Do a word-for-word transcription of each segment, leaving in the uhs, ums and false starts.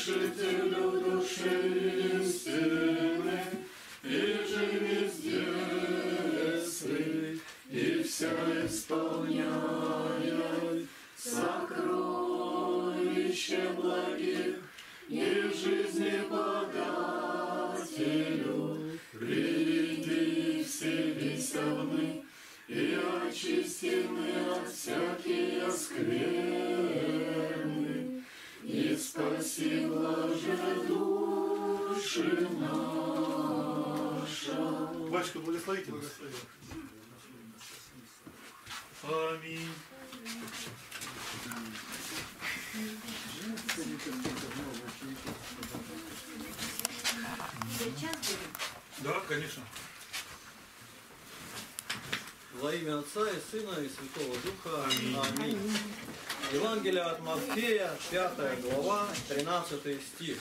утешителю души истины, и же везде сы, и все исполняй сокровище благих, и жизни подателю, приди вселися мы, и очистены от всякие скверны, и спаси блаже души наша. Батюшка, благословите нас. Аминь. Да, конечно. Во имя Отца и Сына и Святого Духа. Аминь. Аминь. Евангелие от Матфея, пятая глава, тринадцатый стих.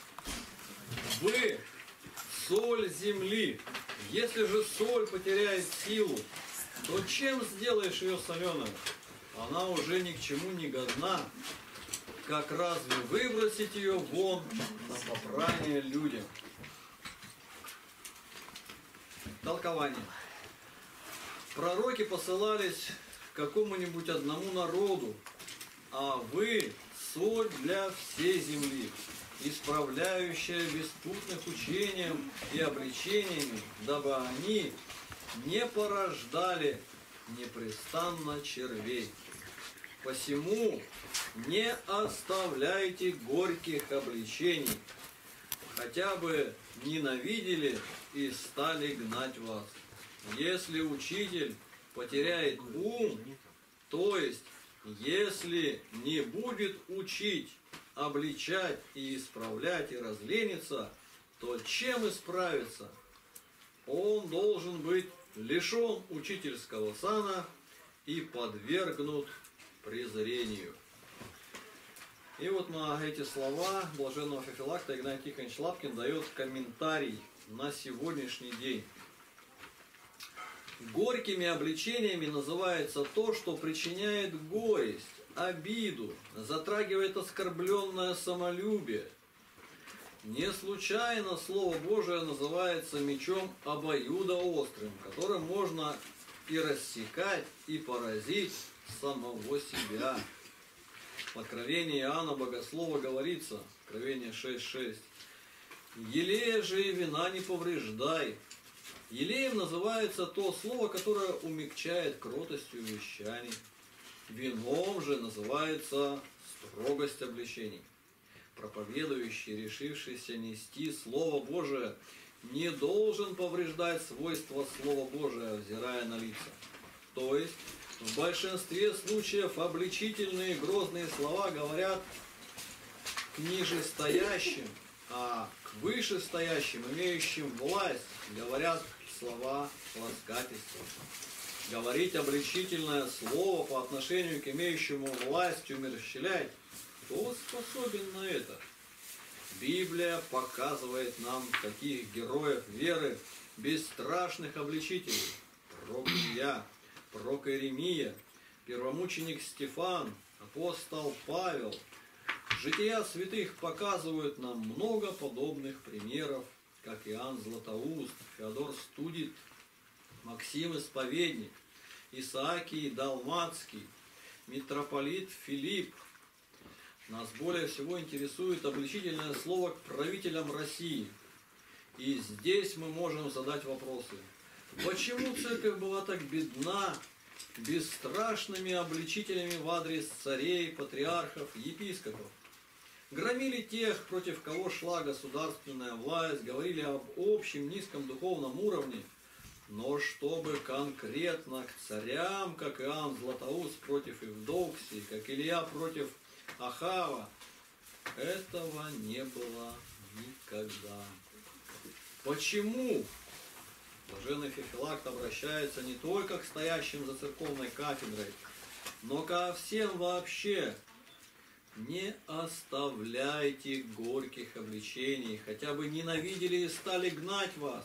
Вы соль земли. Если же соль потеряет силу, то чем сделаешь ее соленой? Она уже ни к чему не годна. Как разве выбросить ее вон на попрание людям? Толкование. Пророки посылались к какому-нибудь одному народу, а вы соль для всей земли, исправляющая беспутных учением и обличениями, дабы они не порождали непрестанно червей. Посему не оставляйте горьких обличений, хотя бы ненавидели и стали гнать вас. Если учитель потеряет ум, то есть если не будет учить, обличать и исправлять и разленится, то чем исправиться? Он должен быть лишен учительского сана и подвергнут презрению. И вот на эти слова блаженного Феофилакта Игнатий Тихонович Лапкин дает комментарий на сегодняшний день. Горькими обличениями называется то, что причиняет горесть, обиду, затрагивает оскорбленное самолюбие. Не случайно Слово Божие называется мечом обоюдоострым, которым можно и рассекать, и поразить самого себя. В Откровении Иоанна Богослова говорится, Откровение шесть шесть, «Елея же и вина не повреждай». Елеем называется то слово, которое умягчает кротостью вещаний. Вином же называется строгость обличений. Проповедующий, решившийся нести Слово Божие, не должен повреждать свойства Слова Божия, взирая на лица. То есть, в большинстве случаев обличительные грозные слова говорят к нижестоящим, а к вышестоящим, имеющим власть, говорят слова ласкательства. Говорить обличительное слово по отношению к имеющему власть умерщвлять, кто способен на это? Библия показывает нам таких героев веры, бесстрашных обличителей. Пророк Илья, пророк Иеремия, первомученик Стефан, апостол Павел. Жития святых показывают нам много подобных примеров, как Иоанн Златоуст, Феодор Студит, Максим Исповедник, Исаакий Далмацкий, митрополит Филипп. Нас более всего интересует обличительное слово к правителям России. И здесь мы можем задать вопросы. Почему церковь была так бедна бесстрашными обличителями в адрес царей, патриархов, епископов? Громили тех, против кого шла государственная власть, говорили об общем низком духовном уровне, но чтобы конкретно к царям, как Иоанн Златоуст против Евдоксии, как Илья против Ахава, этого не было никогда. Почему блаженный Феофилакт обращается не только к стоящим за церковной кафедрой, но ко всем вообще? Не оставляйте горьких обличений, хотя бы ненавидели и стали гнать вас.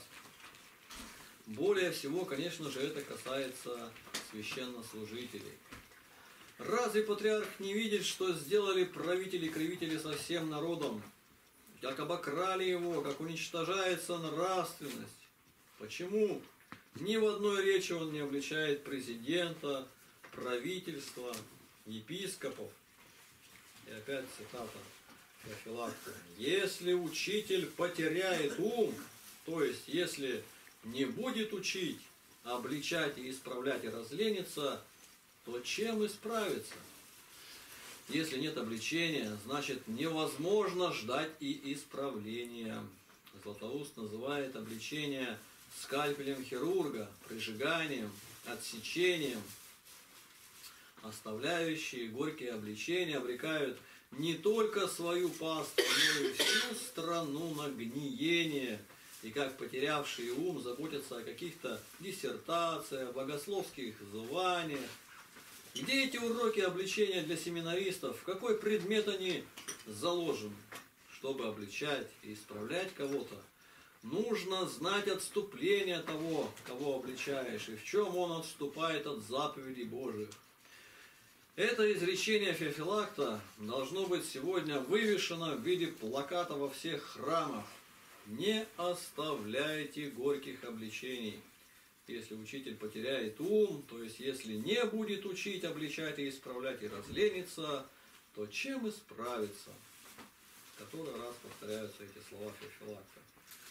Более всего, конечно же, это касается священнослужителей. Разве патриарх не видит, что сделали правители-кривители со всем народом? как обокрали его, как уничтожается нравственность. Почему? Ни в одной речи он не обличает президента, правительства, епископов. И опять цитата Феофилакта. Если учитель потеряет ум, то есть если не будет учить, обличать и исправлять и разлениться, то чем исправиться? Если нет обличения, значит невозможно ждать и исправления. Златоуст называет обличение скальпелем хирурга, прижиганием, отсечением. Оставляющие горькие обличения обрекают не только свою паству, но и всю страну на гниение. И как потерявшие ум заботятся о каких-то диссертациях, богословских званиях. Где эти уроки обличения для семинаристов? В какой предмет они заложены? Чтобы обличать и исправлять кого-то, нужно знать отступление того, кого обличаешь, и в чем он отступает от заповедей Божьих. Это изречение Феофилакта должно быть сегодня вывешено в виде плаката во всех храмах. Не оставляйте горьких обличений. Если учитель потеряет ум, то есть если не будет учить, обличать и исправлять и разлениться, то чем исправиться? В который раз повторяются эти слова Феофилакта.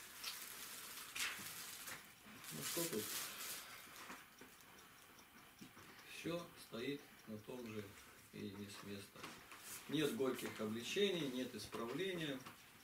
Ну что тут? Все стоит на том же и не с места. Нет горьких обличений, нет исправления.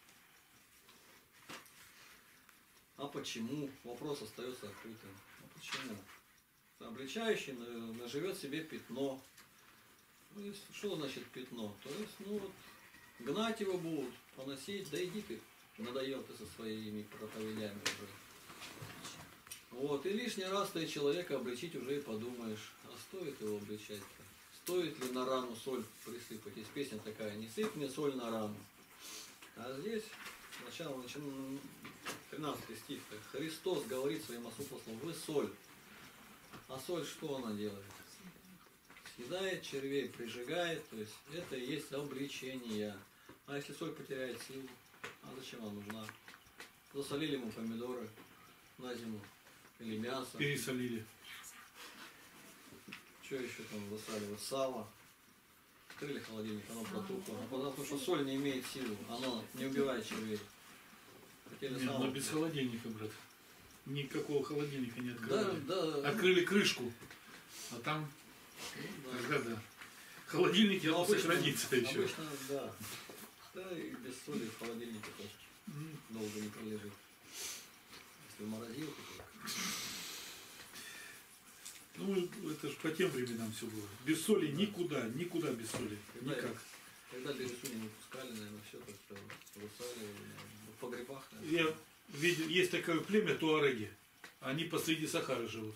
А почему? Вопрос остается открытым. А почему? Обличающий наживет себе пятно. Ну, если, что значит пятно? То есть, ну вот, гнать его будут, поносить, да иди ты, надоел ты со своими проповедями уже. Вот, и лишний раз ты человека обличить уже и подумаешь, а стоит его обличать-то? Стоит ли на рану соль присыпать? Есть песня такая, не сыпь мне соль на рану. А здесь сначала начинаем, тринадцатый стих, Христос говорит своим апостолам, вы соль. А соль что она делает? Съедает червей, прижигает, то есть это и есть обличение. А если соль потеряет силу, а зачем она нужна? Засолили ему помидоры на зиму или мясо. Пересолили. Что еще там засаливать? Сало. Открыли холодильник, оно протухло. А потому что соль не имеет силы, оно не убивает червей. Хотели Нет, сало. но без холодильника, брат. Никакого холодильника не открыли. Да, да. Открыли крышку, а там, Ну, да. тогда да. Холодильник Ну, он обычно- сохранится еще. Обычно, да. Да, и без соли в холодильнике тоже М. долго не пролежит. Если в морозилке только. Ну, это же по тем временам все было. Без соли никуда, никуда без соли. Когда Никак. его- Когда бересуни не пускали, наверное, все как-то высаливали. В погребах, наверное. Я видел, есть такое племя туареги. Они посреди Сахары живут.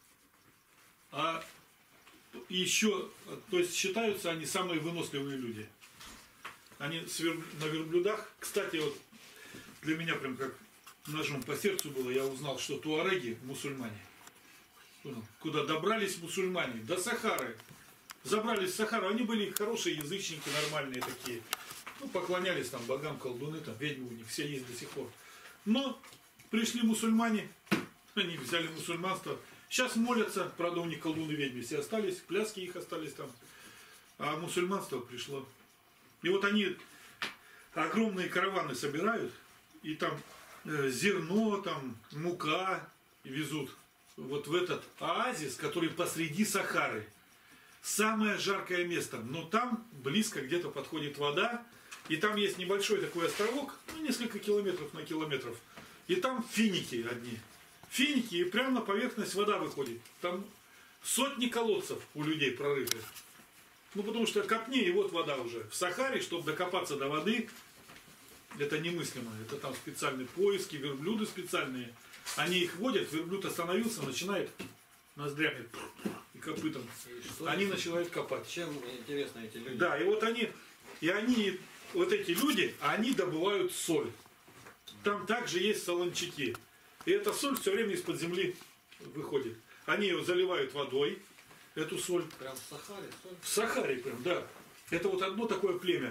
А еще, то есть считаются они самые выносливые люди. Они с вер- на верблюдах. Кстати, вот для меня прям как ножом по сердцу было, я узнал, что туареги мусульмане. Понял? Куда добрались мусульмане? До Сахары. Забрались в Сахару. Они были хорошие язычники, нормальные такие. Ну, поклонялись там богам, колдуны, там ведьмы у них все есть до сих пор. Но пришли мусульмане, они взяли мусульманство. Сейчас молятся, правда у них колдуны, ведьмы все остались, пляски их остались там. А мусульманство пришло. И вот они огромные караваны собирают, и там э, зерно, там мука везут вот в этот оазис, который посреди Сахары. Самое жаркое место, но там близко где-то подходит вода, и там есть небольшой такой островок, ну, несколько километров на километров, и там финики одни. Финики, и прямо на поверхность вода выходит. Там сотни колодцев у людей прорыты. Ну, потому что копни, и вот вода уже. В Сахаре, чтобы докопаться до воды, это немыслимо. Это там специальные поиски, верблюды специальные. Они их водят, верблюд остановился, начинает ноздрями и копытом. И что Они это? начинают копать. Чем интересны эти люди? Да, и вот они, и они, вот эти люди, они добывают соль. Там также есть солончаки. И эта соль все время из-под земли выходит. Они ее заливают водой, эту соль. Прям в Сахаре соль? В Сахаре прям, да. Это вот одно такое племя.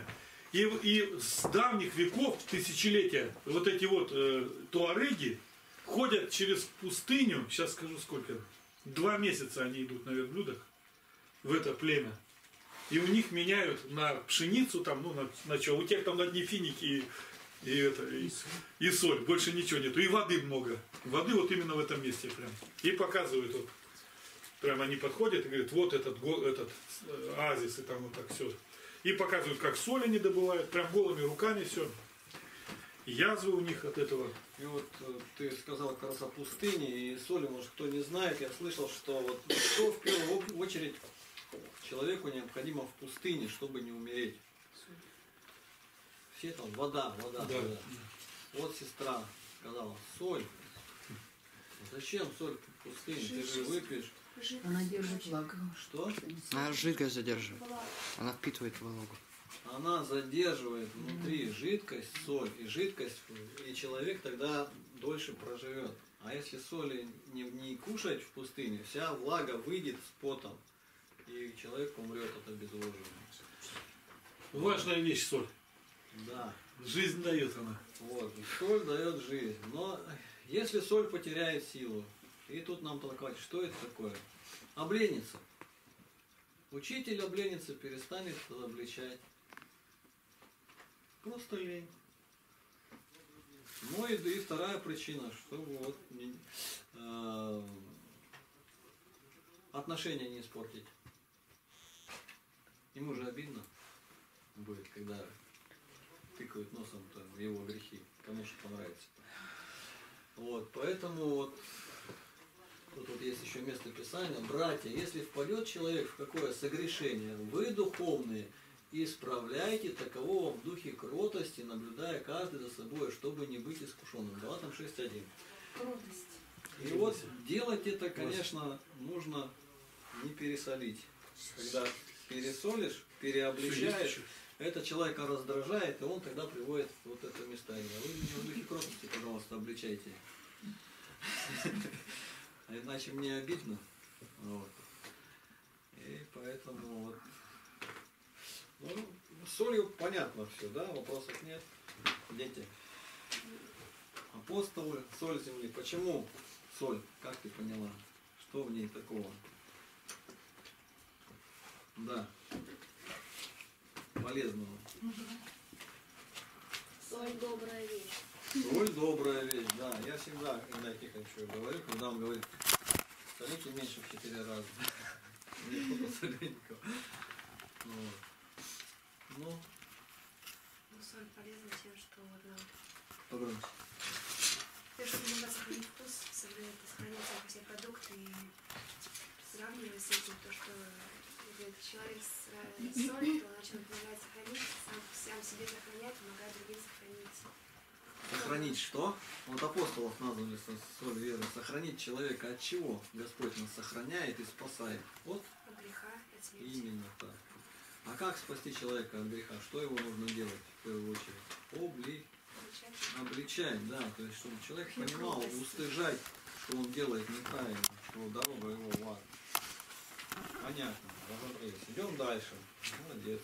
И, и с давних веков, тысячелетия, вот эти вот э, туареги ходят через пустыню, сейчас скажу сколько, два месяца они идут на верблюдах в это племя. И у них меняют на пшеницу, там, ну, на, на что, у тех там одни финики и, и, это, и, и соль, больше ничего нету. И воды много. Воды вот именно в этом месте прям. И показывают вот. Прям они подходят и говорят, вот этот, этот оазис, и там вот так все. И показывают, как соль они добывают, прям голыми руками все. Язвы у них от этого. И вот ты сказал как раз о пустыне и соли, может кто не знает, я слышал, что вот что в первую очередь человеку необходимо в пустыне, чтобы не умереть. Все там вода, вода, Да. вода. Вот сестра сказала, соль. Зачем соль в пустыне? Ты же выпьешь. Она держит влагу. Что? Она жидкость задерживает. Она впитывает влагу. Она задерживает внутри жидкость, соль и жидкость, и человек тогда дольше проживет. А если соли не, не кушать в пустыне, вся влага выйдет с потом, и человек умрет от обезвоживания. Важная вещь соль. Да. Жизнь дает она. Вот, соль дает жизнь. Но если соль потеряет силу, и тут нам толковать, что это такое? Обленится. Учитель обленится, перестанет обличать. Просто лень. Ну и, и вторая причина, что вот э, отношения не испортить. Ему же обидно будет, когда тыкают носом в его грехи, кому что понравится. Вот, поэтому вот тут вот есть еще место Писания. Братья, если впадет человек в какое согрешение, вы духовные, исправляйте такового в духе кротости, наблюдая каждый за собой, чтобы не быть искушенным. Галатам шесть один. И вот делать это, конечно, нужно не пересолить. Когда пересолишь, переобличаешь, это человека раздражает, и он тогда приводит вот это местание. Вы в духе кротости, пожалуйста, обличайте. А иначе мне обидно. Вот. И поэтому вот. Ну, с солью понятно все, да? Вопросов нет. Дети. Апостолы, соль земли. Почему соль? Как ты поняла? Что в ней такого? Да. Полезного. Соль добрая вещь. Соль добрая вещь, да. Я всегда, когда Тихончу говорю, когда он говорит, солите меньше в четыре раза. Не буду солеников. Вот. Ну, Ну, соль полезна тем, что она погромче. Первое, что иногда сохранить вкус, сохранить все продукты и сравнивая с этим, то, что если человек с солью, то начнет помогать сохранить, сам, сам себе сохранять, помогает другим сохранить. Сохранить что? Вот апостолов назвали соль веры. Сохранить человека от чего? Господь нас сохраняет и спасает. Вот От греха, от смерти. именно так. А как спасти человека от греха? Что его нужно делать в первую очередь? Обли... Обличать, да. То есть, чтобы человек понимал, устыжать, что он делает неправильно, что дорога его в ад. Понятно, разобрались. Идем дальше. Молодец.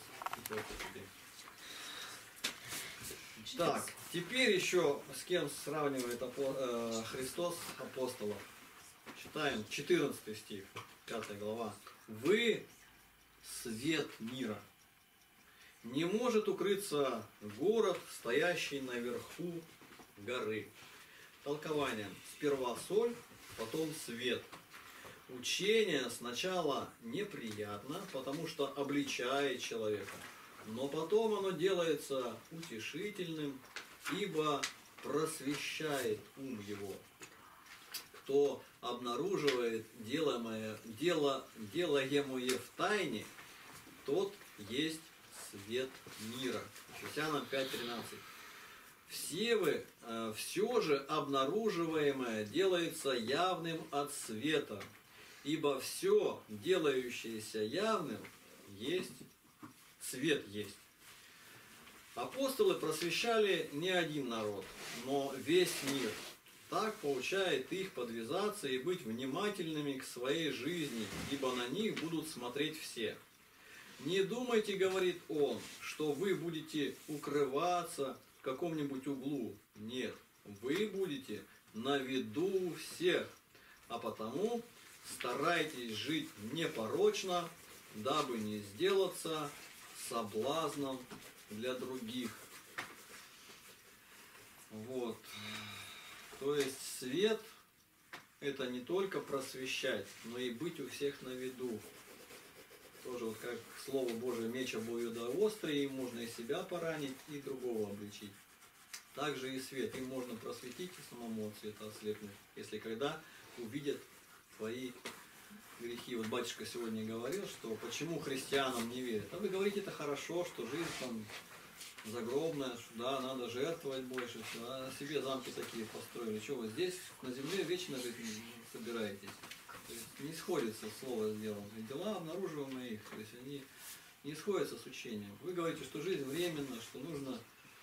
Так, теперь еще с кем сравнивает апо... э, Христос апостолов. Читаем четырнадцатый стих, пятая глава. Вы свет мира. Не может укрыться город, стоящий наверху горы. Толкование. Сперва соль, потом свет. Учение сначала неприятно, потому что обличает человека. Но потом оно делается утешительным, ибо просвещает ум его. Кто обнаруживает делаемое, дело, делаемое в тайне, тот есть свет мира. Ефесянам пять тринадцать. Все вы, э, все же обнаруживаемое делается явным от света, ибо все, делающееся явным, есть свет есть. Апостолы просвещали не один народ, но весь мир. Так поучает их подвязаться и быть внимательными к своей жизни, ибо на них будут смотреть все. Не думайте, говорит он, что вы будете укрываться в каком-нибудь углу. Нет, вы будете на виду у всех, а потому старайтесь жить непорочно, дабы не сделаться соблазном для других. Вот. То есть свет — это не только просвещать, но и быть у всех на виду. Тоже вот как Слово Божие меч обоюдоострый, им можно и себя поранить, и другого обличить. Также и свет, им можно просветить и самому от света ослепнуть, если когда увидят твои грехи. Вот батюшка сегодня говорил, что почему христианам не верят. А вы говорите, это хорошо, что жизнь там загробная, что да, надо жертвовать больше, а себе замки такие построили. Что вы здесь на земле вечно жить собираетесь? То есть не сходится слово с делом. И дела обнаруживаемые их, то есть они не сходятся с учением. Вы говорите, что жизнь временна, что нужно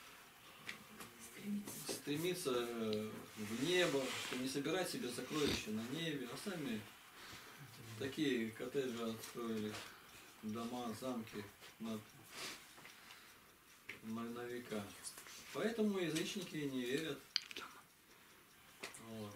стремиться в небо, что не собирать себе сокровища на небе, а сами такие коттеджи отстроили, дома, замки над, на века. Поэтому язычники не верят. Вот.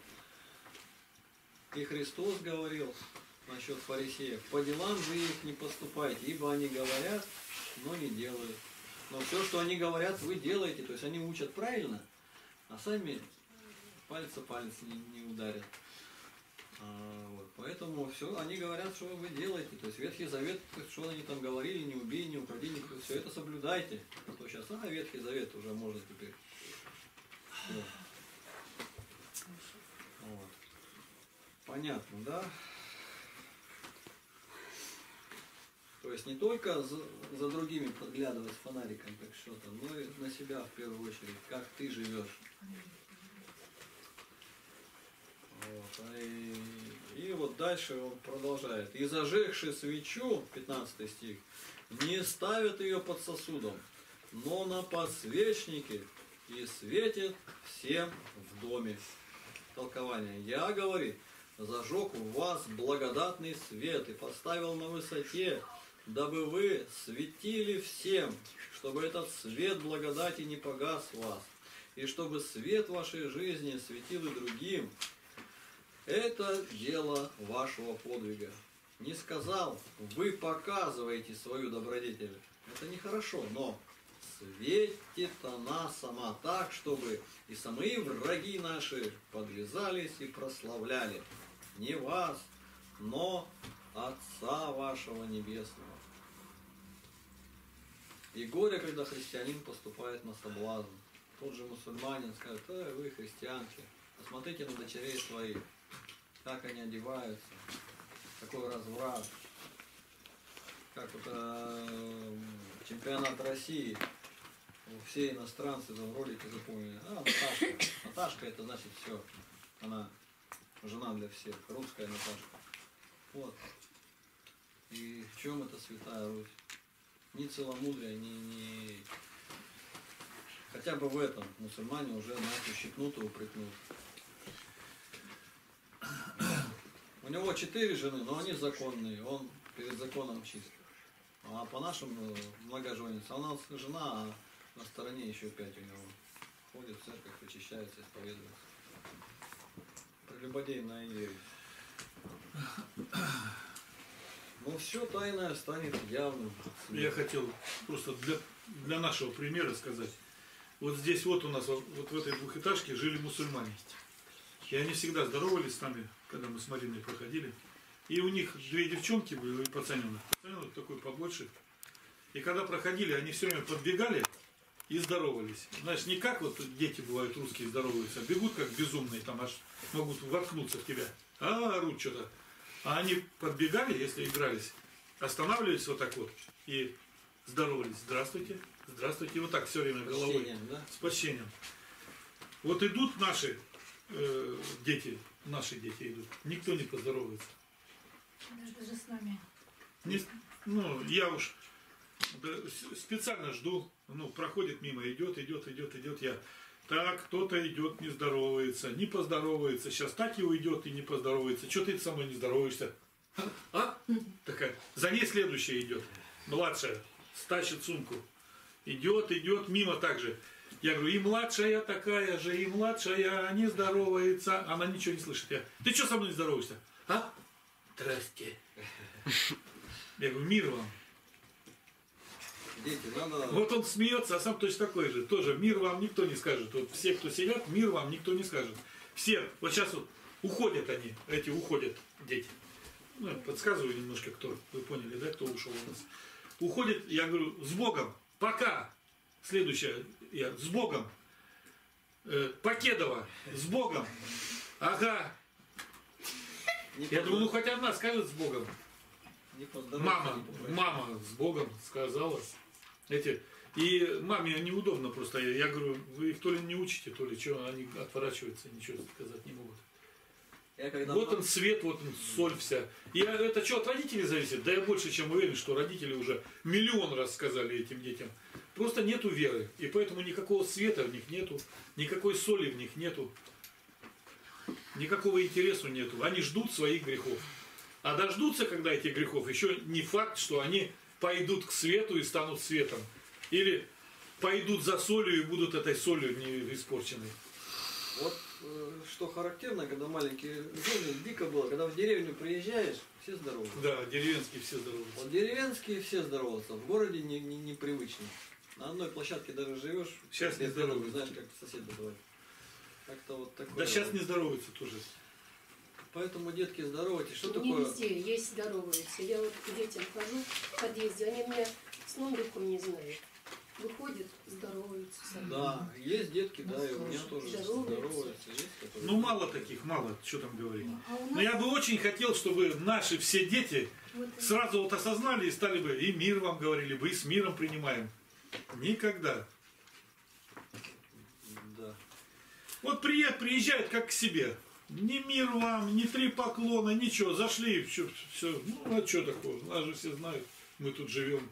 И Христос говорил насчет фарисеев: по делам же их не поступайте, ибо они говорят, но не делают. Но все, что они говорят, вы делаете. То есть они учат правильно, а сами палец о палец не, не ударят. А, вот. Поэтому все, они говорят, что вы делаете. То есть Ветхий Завет, что они там говорили, не убей, не укради, не... все это соблюдайте. А то сейчас, а Ветхий Завет уже можно теперь. Вот. Вот. Понятно, да? То есть не только за, за другими подглядывать с фонариком, как что-то, но и на себя в первую очередь, как ты живешь. Вот. И, и вот дальше он продолжает. И зажегши свечу, пятнадцатый стих, не ставят ее под сосудом, но на подсвечнике, и светит всем в доме. Толкование. Я, говорит, зажег в вас благодатный свет и поставил на высоте, дабы вы светили всем, чтобы этот свет благодати не погас в вас, и чтобы свет вашей жизни светил и другим. Это дело вашего подвига. Не сказал, вы показываете свою добродетель. Это нехорошо, но светит она сама так, чтобы и самые враги наши подвязались и прославляли не вас, но Отца вашего Небесного. И горе, когда христианин поступает на соблазн. Тот же мусульманин скажет: э, вы христианки, посмотрите на дочерей своих, как они одеваются, какой разврат, как вот э, чемпионат России, все иностранцы в ролике запомнили: а, Наташка, Наташка это значит все, она жена для всех, русская Наташка. Вот. И в чем это святая Русь? Ни целомудрия, ни, ни... Хотя бы в этом мусульмане уже нашу щепнутую упрекнут. У него четыре жены, но они законные, он перед законом чист. А по-нашему многоженец. А у нас жена, а на стороне еще пять у него. Ходит в церковь, очищается, исповедуется. Прелюбодейная ересь. Но все тайное станет явным. Я хотел просто для, для нашего примера сказать. Вот здесь вот у нас, вот в этой двухэтажке жили мусульмане. И они всегда здоровались с нами, когда мы с Мариной проходили. И у них две девчонки были, и пацаненок. Пацаненок такой побольше. И когда проходили, они все время подбегали и здоровались. Знаешь, не как вот дети бывают русские здороваются, а бегут как безумные, там аж могут воткнуться в тебя. А орут что-то. А они подбегали, если игрались, останавливались вот так вот и здоровались. Здравствуйте, здравствуйте. И вот так все время головой. Почтением, да? С почтением. Вот идут наши э, дети, наши дети идут. Никто не поздоровается. Даже с нами. Не, ну, я уж да, специально жду. Ну, проходит мимо, идет, идет, идет, идет. Я. Так, кто-то идет, не здоровается, не поздоровается. Сейчас так и уйдет и не поздоровается. Что ты со мной не здороваешься? А? Такая. За ней следующая идет. младшая, стащит сумку. Идет, идет, мимо также. Я говорю, и младшая такая же, и младшая не здоровается. Она ничего не слышит. Я, ты что со мной не здороваешься? А? Здрасте. Я говорю, мир вам. Дети, надо... Вот он смеется, а сам точно такой же. Тоже мир вам никто не скажет. Вот все, кто сидят, мир вам никто не скажет. Все, вот сейчас вот уходят они, эти уходят дети. Ну, я подсказываю немножко, кто, вы поняли, да, кто ушел у нас. Уходит, я говорю, с Богом, пока. Следующее, я, с Богом. Э, Покедова, с Богом. Ага. Не Я поздор- думаю, ну хоть одна скажет с Богом. не поздороваться, Мама, не попросить. мама с Богом сказала. Эти, и маме неудобно просто. Я, я говорю, вы их то ли не учите, то ли что, они отворачиваются, ничего сказать не могут. Я когда Вот мам- он свет, вот он соль вся. И это что, от родителей зависит? Да я больше чем уверен, что родители уже миллион раз сказали этим детям. Просто нету веры. И поэтому никакого света в них нету, никакой соли в них нету, никакого интереса нету. Они ждут своих грехов. А дождутся, когда этих грехов, еще не факт, что они пойдут к свету и станут светом. Или пойдут за солью и будут этой солью не испорченной. Вот э, что характерно, когда маленькие зоны, дико было, когда в деревню приезжаешь, все здоровы. Да, деревенские все здоровы. Вот деревенские все здороваются, в городе не, не, непривычно. На одной площадке даже живешь, Сейчас не без здороваются. знаешь, как соседа звать. Как-то вот такое. Да сейчас вот. не здороваются тоже. Поэтому, детки, здоровайтесь. Что Не такое? везде есть здороваются. Я вот к детям хожу в подъезде, они меня сном духом не знают. Выходят, здороваются. со мной. Да, есть детки, да, и у меня Слушай, тоже здороваются. здороваются. Есть, которые- Ну мало таких, мало, что там говорить. А у Но нас я бы очень хотел, чтобы наши все дети вот, сразу вот осознали и стали бы, и мир вам говорили бы, и с миром принимаем. Никогда. Да. Вот приезд, приезжают как к себе. Ни мир вам, ни три поклона, ничего. Зашли, все, все. Ну, а что такого? Нас же все знают. Мы тут живем.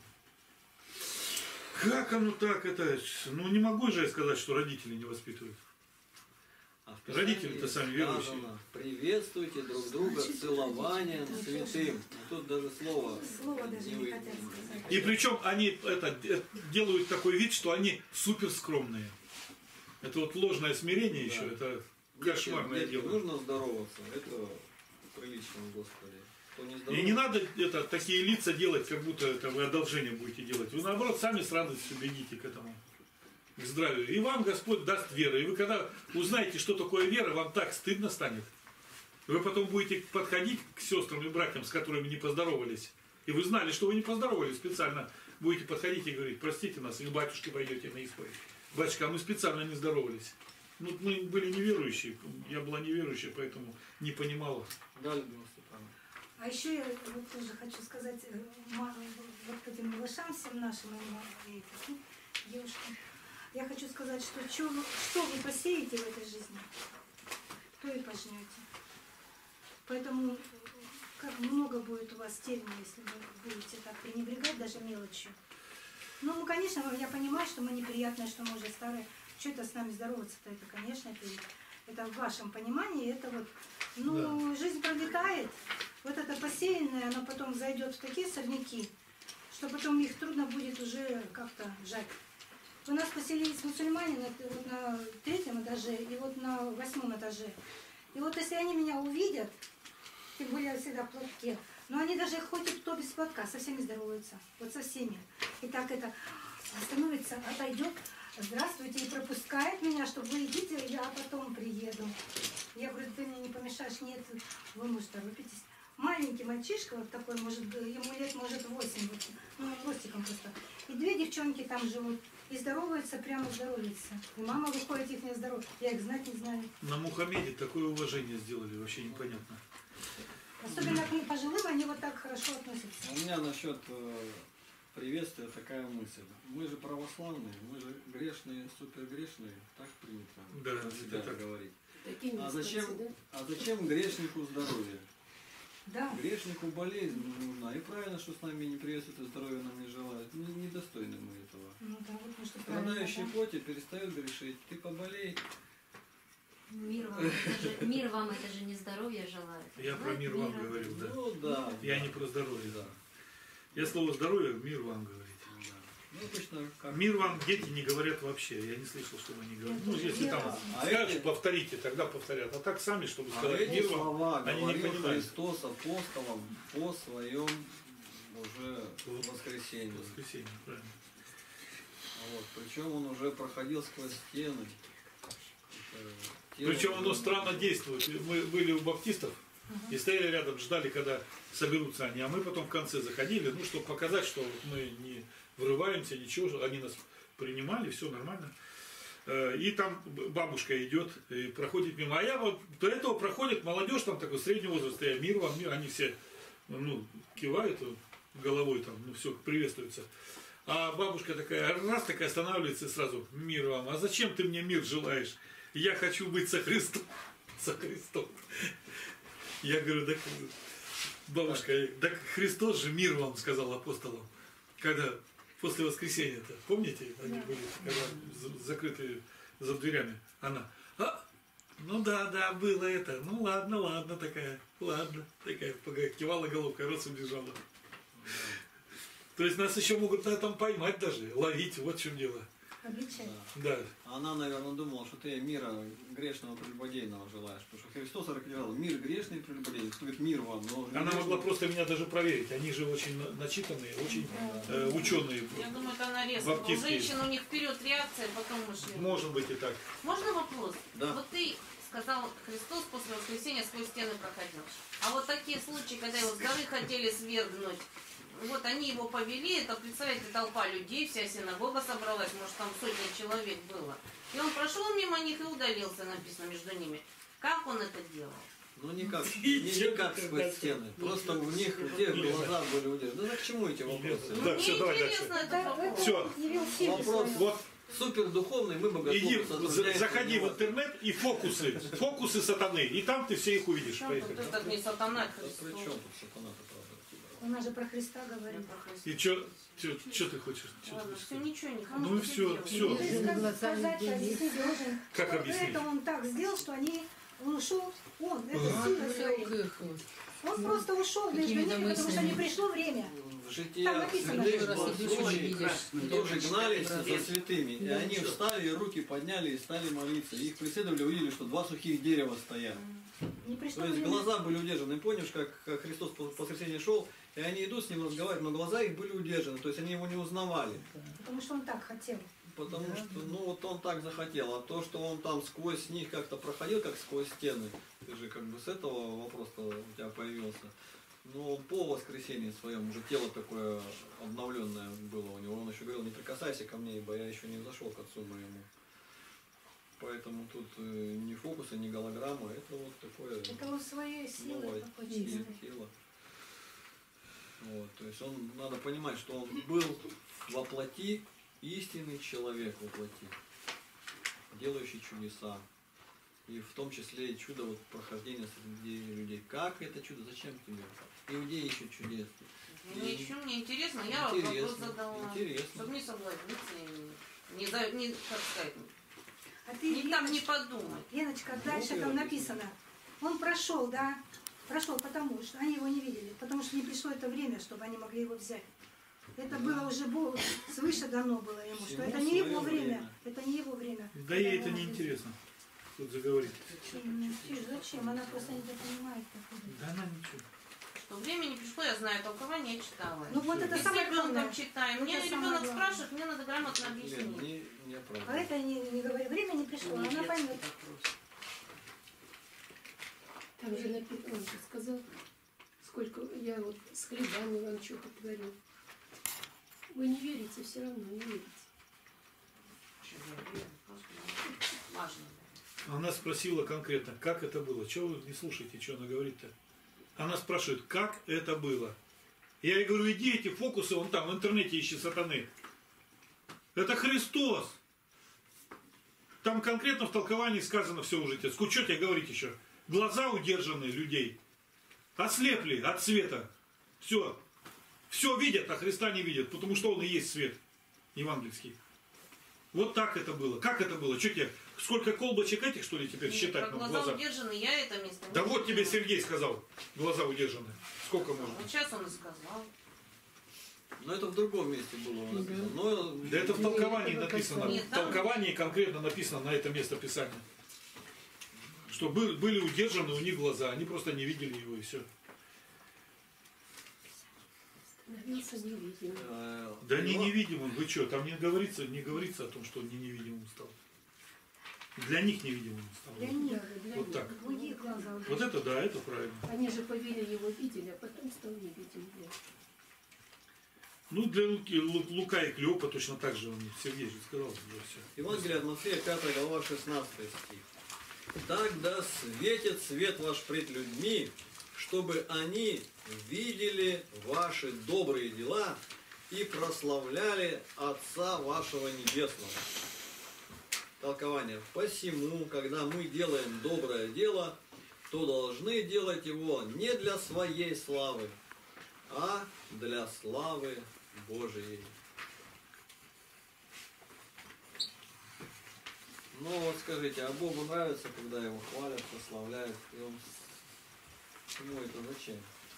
Как оно так? Это, ну, не могу же я сказать, что родители не воспитывают. А в Писании Родители-то сами верующие. сказано, приветствуйте друг друга целованием святым. А тут даже слово слова даже не не вы- хотят сказать. И причем они это, э, делают такой вид, что они супер скромные. Это вот ложное смирение Да. еще. Это Детки, кошмарное детки, дело. нужно здороваться. Это прилично в Господе. Кто не И здоровый, не надо это, такие лица делать, как будто это вы одолжение будете делать. Вы наоборот сами с радостью бегите к этому, к здравию. И вам Господь даст веру. И вы когда узнаете, что такое вера, вам так стыдно станет. Вы потом будете подходить к сестрам и братьям, с которыми не поздоровались. И вы знали, что вы не поздоровались специально. Будете подходить и говорить, простите нас, или батюшке пойдете на исповедь. Батюшка, а мы специально не здоровались. Ну, мы были неверующие. Я была неверующая, поэтому не понимала. Да, Людмила Степановна. А еще я вот тоже хочу сказать э, ма- вот этим малышам, всем нашим и, и таким девушкам, я хочу сказать, что, чё вы- что вы посеете в этой жизни, то и пожнете. Поэтому как много будет у вас терния, если вы будете так пренебрегать даже мелочью. Ну, конечно, я понимаю, что мы неприятные, что мы уже старые. Что это с нами здороваться-то? Это, конечно, это, это в вашем понимании, это вот, ну, жизнь пролетает. Вот это посеянное, оно потом зайдет в такие сорняки, что потом их трудно будет уже как-то жать. У нас поселились мусульмане на, вот на третьем этаже и вот на восьмом этаже. И вот если они меня увидят, тем более я всегда в платке, но они даже хоть и кто без платка, со всеми здороваются. Вот со всеми. И так это становится, отойдет, здравствуйте, и пропускает меня, чтобы вы идите, я потом приеду. Я говорю, ты мне не помешаешь, нет, вы, может, торопитесь. Маленький мальчишка, вот такой, может, ему лет, может, восемь, вот, ну, ростиком просто. И две девчонки там живут, и здороваются, прямо здороваются. И мама выходит, их не здоровье. Я их знать не знаю. На Мухаммеде такое уважение сделали, вообще непонятно. Особенно к пожилым они вот так хорошо относятся. У меня насчет э, приветствия такая мысль. Мы же православные, мы же грешные, супергрешные, так принято Да, про себя это так. говорить. Такими А стать, зачем, да? а зачем грешнику здоровье? Да. Грешнику болезнь нужна. И правильно, что с нами не приветствуют и здоровья нам не желают. Не- Недостойны мы этого. Ну да, вот ну, что правильно, Страдающие да. плоти перестают грешить. Ты поболей. Мир вам, это же, мир вам это же не здоровье желает. Я про мир вам говорил, да. Ну да. Я не про здоровье, да. Я слово здоровье, мир вам говорить. Ну, точно как... Мир вам дети не говорят вообще. Я не слышал, что они говорят. Ну, если там А скажешь, эти- повторите, тогда повторят. А так сами, чтобы А сказать эти мир вам, слова они не говорил понимают. Христос апостолам по своем уже воскресенье. Воскресенье, правильно. Вот. Причем он уже проходил сквозь стены. Это тело Причем оно уже- странно действует. Мы были у баптистов и стояли рядом, ждали, когда соберутся они. А мы потом в конце заходили, ну, чтобы показать, что вот мы не врываемся, ничего. Они нас принимали, все нормально. Э, И там бабушка идет и проходит мимо. А я вот до этого проходит молодежь, там такой среднего возраста, я мир вам, мир, они все ну, кивают головой, там, ну, все, приветствуются. А бабушка такая, раз такая останавливается и сразу, мир вам, а зачем ты мне мир желаешь? Я хочу быть со Христом. Со Христом. Я говорю, так, бабушка, так Христос же мир вам сказал апостолам. Когда после воскресенья-то, помните, они были когда з- закрыты за дверями. Она, а, ну да, да, было это. Ну ладно, ладно, такая, ладно, такая, пога- кивала головкой, раз убежала. То есть нас еще могут на этом поймать даже, ловить, вот в чем дело. Обличать. Да. Она, наверное, думала, что ты мира грешного прелюбодейного желаешь. Потому что Христос организовал мир грешный и прелюбодейный. Кто говорит мир вам, но Она грешный. могла просто меня даже проверить. Они же очень на- начитанные, очень э, ученые. Я думаю, это она резко. У Баптистские. женщин у них вперед реакция, потом мышление. Может быть и так. Можно вопрос? Да. Вот ты сказал, Христос после воскресения сквозь стены проходил. А вот такие случаи, когда его с горы хотели свергнуть, вот они его повели, это, представляете, толпа людей, вся синагога собралась, может там сотни человек было. И он прошел мимо них и удалился, написано между ними. Как он это делал? Ну никак, не, никак сквозь стены. Просто у них где глаза были удержаны. Да к чему эти вопросы? Ну, Да, мне всё, давай интересно дальше. этот Да, вопрос. это Всё. явил силу Вопрос. свою. Вот Супер духовный, мы бы иди, готовы за- заходи в интернет и фокусы. Фокусы сатаны. И там ты все их увидишь. Причем тут Поехали. этот не сатана, При Христос. чем тут сатана-то, правда? Она же про Христа говорит. Я про Христа. И что ты хочешь? Чё Ладно, ты все, хочешь? ничего, не Ну и всё, всё. Ты сказ- сказать, объяснить должен, Как что объяснить? это он так сделал, что они, он ушел, он, это сила своей. Он просто ушел между ними, потому что не пришло время. В житиях написано, святых что был раз случай, тоже гнались за святыми. И они встали, и руки подняли и стали молиться. И их преследовали, увидели, что два сухих дерева стоят. Не пришло То есть время. глаза были удержаны. Помнишь, как как Христос по по воскресенье шел, и они идут с ним разговаривать, но глаза их были удержаны. То есть они его не узнавали. Потому что он так хотел. Потому что, ну вот он так захотел. А то, что он там сквозь них как-то проходил, как сквозь стены, ты же как бы с этого вопроса у тебя появился. Но он по воскресенье своем уже тело такое обновленное было у него. Он еще говорил, не прикасайся ко мне, ибо я еще не зашел к отцу моему. Поэтому тут э, ни фокуса, ни голограмма, это вот такое Это он своей силой новое такой те- чистой. тело. Вот, то есть он, надо понимать, что он был во плоти, истинный человек во плоти, делающий чудеса. И в том числе и чудо вот прохождения среди людей. Как это чудо? Зачем тебе? Иудеи ищут чудес. Мне еще мне интересно, я вот вопрос Интересно, задала. интересно. Чтобы не соблазниться и не, за- не, как сказать, А ты, не так не Леночка, подумать. Леночка, дальше Ну, там я написано. Он прошел, да? Прошел потому, что они его не видели. Потому что не пришло это время, чтобы они могли его взять. Это было уже Богу, свыше дано было ему, что Всему это не его свое время. время. Это не его время. Да ей это не интересно. Тут заговорить. Зачем? Зачем? Она просто не понимает. Да она ничего. Что время не пришло, я знаю толкование, я читала. Ну вот это И с самое ребенком главное. читаем. Мне Это самое ребенок главное. спрашивает, мне надо грамотно Лен, объяснить. не, не оправдывай. А это не, не говори. Время не пришло, она поймет. Там же написано, он же сказал, сколько я вот с хлебами вам что-то говорил. Вы не верите, все равно не верите. Важно. Она спросила конкретно, как это было. Чего вы не слушаете, что она говорит-то? Она спрашивает, как это было. Я ей говорю, иди эти фокусы, вон там в интернете ищи сатаны. Это Христос. Там конкретно в толковании сказано все уже. Что тебе говорить еще? Глаза удержаны людей. Ослепли от света. Все. Все видят, а Христа не видят, потому что Он и есть свет евангельский. Вот так это было. Как это было? Что тебе? Сколько колбочек этих, что ли, теперь Нет, считать про нам в глаза глаза? удержаны, я это место не Да вот тебе знаю. Сергей сказал. Глаза удержаны. Сколько можно? Вот сейчас он и сказал. Но это в другом месте было написано. Но... Да это в толковании написано. Нет, В там- толковании конкретно написано на это место Писания. Что были, были удержаны у них глаза, они просто не видели его и все. Становился невидимым. э, Да не Иван- невидимым, вы что, там не говорится, не говорится о том, что он не невидимым стал. Для них невидимым стал. Для них. Даже для Вот них. так. Другие глаза. Вот это да, это правильно. Они же повели его, видели, а потом стал невидимым. Ну, для Луки, Лу- Лука и Клеопа точно так же, он Сергей же сказал уже все. Евангелие от Матфея, пятая глава, шестнадцатый стих. «Так да светит свет ваш пред людьми, чтобы они видели ваши добрые дела и прославляли Отца вашего Небесного». Толкование. «Посему, когда мы делаем доброе дело, то должны делать его не для своей славы, а для славы Божией». Ну вот скажите, а Богу нравится, когда его хвалят, прославляют, и он... Ему это зачем?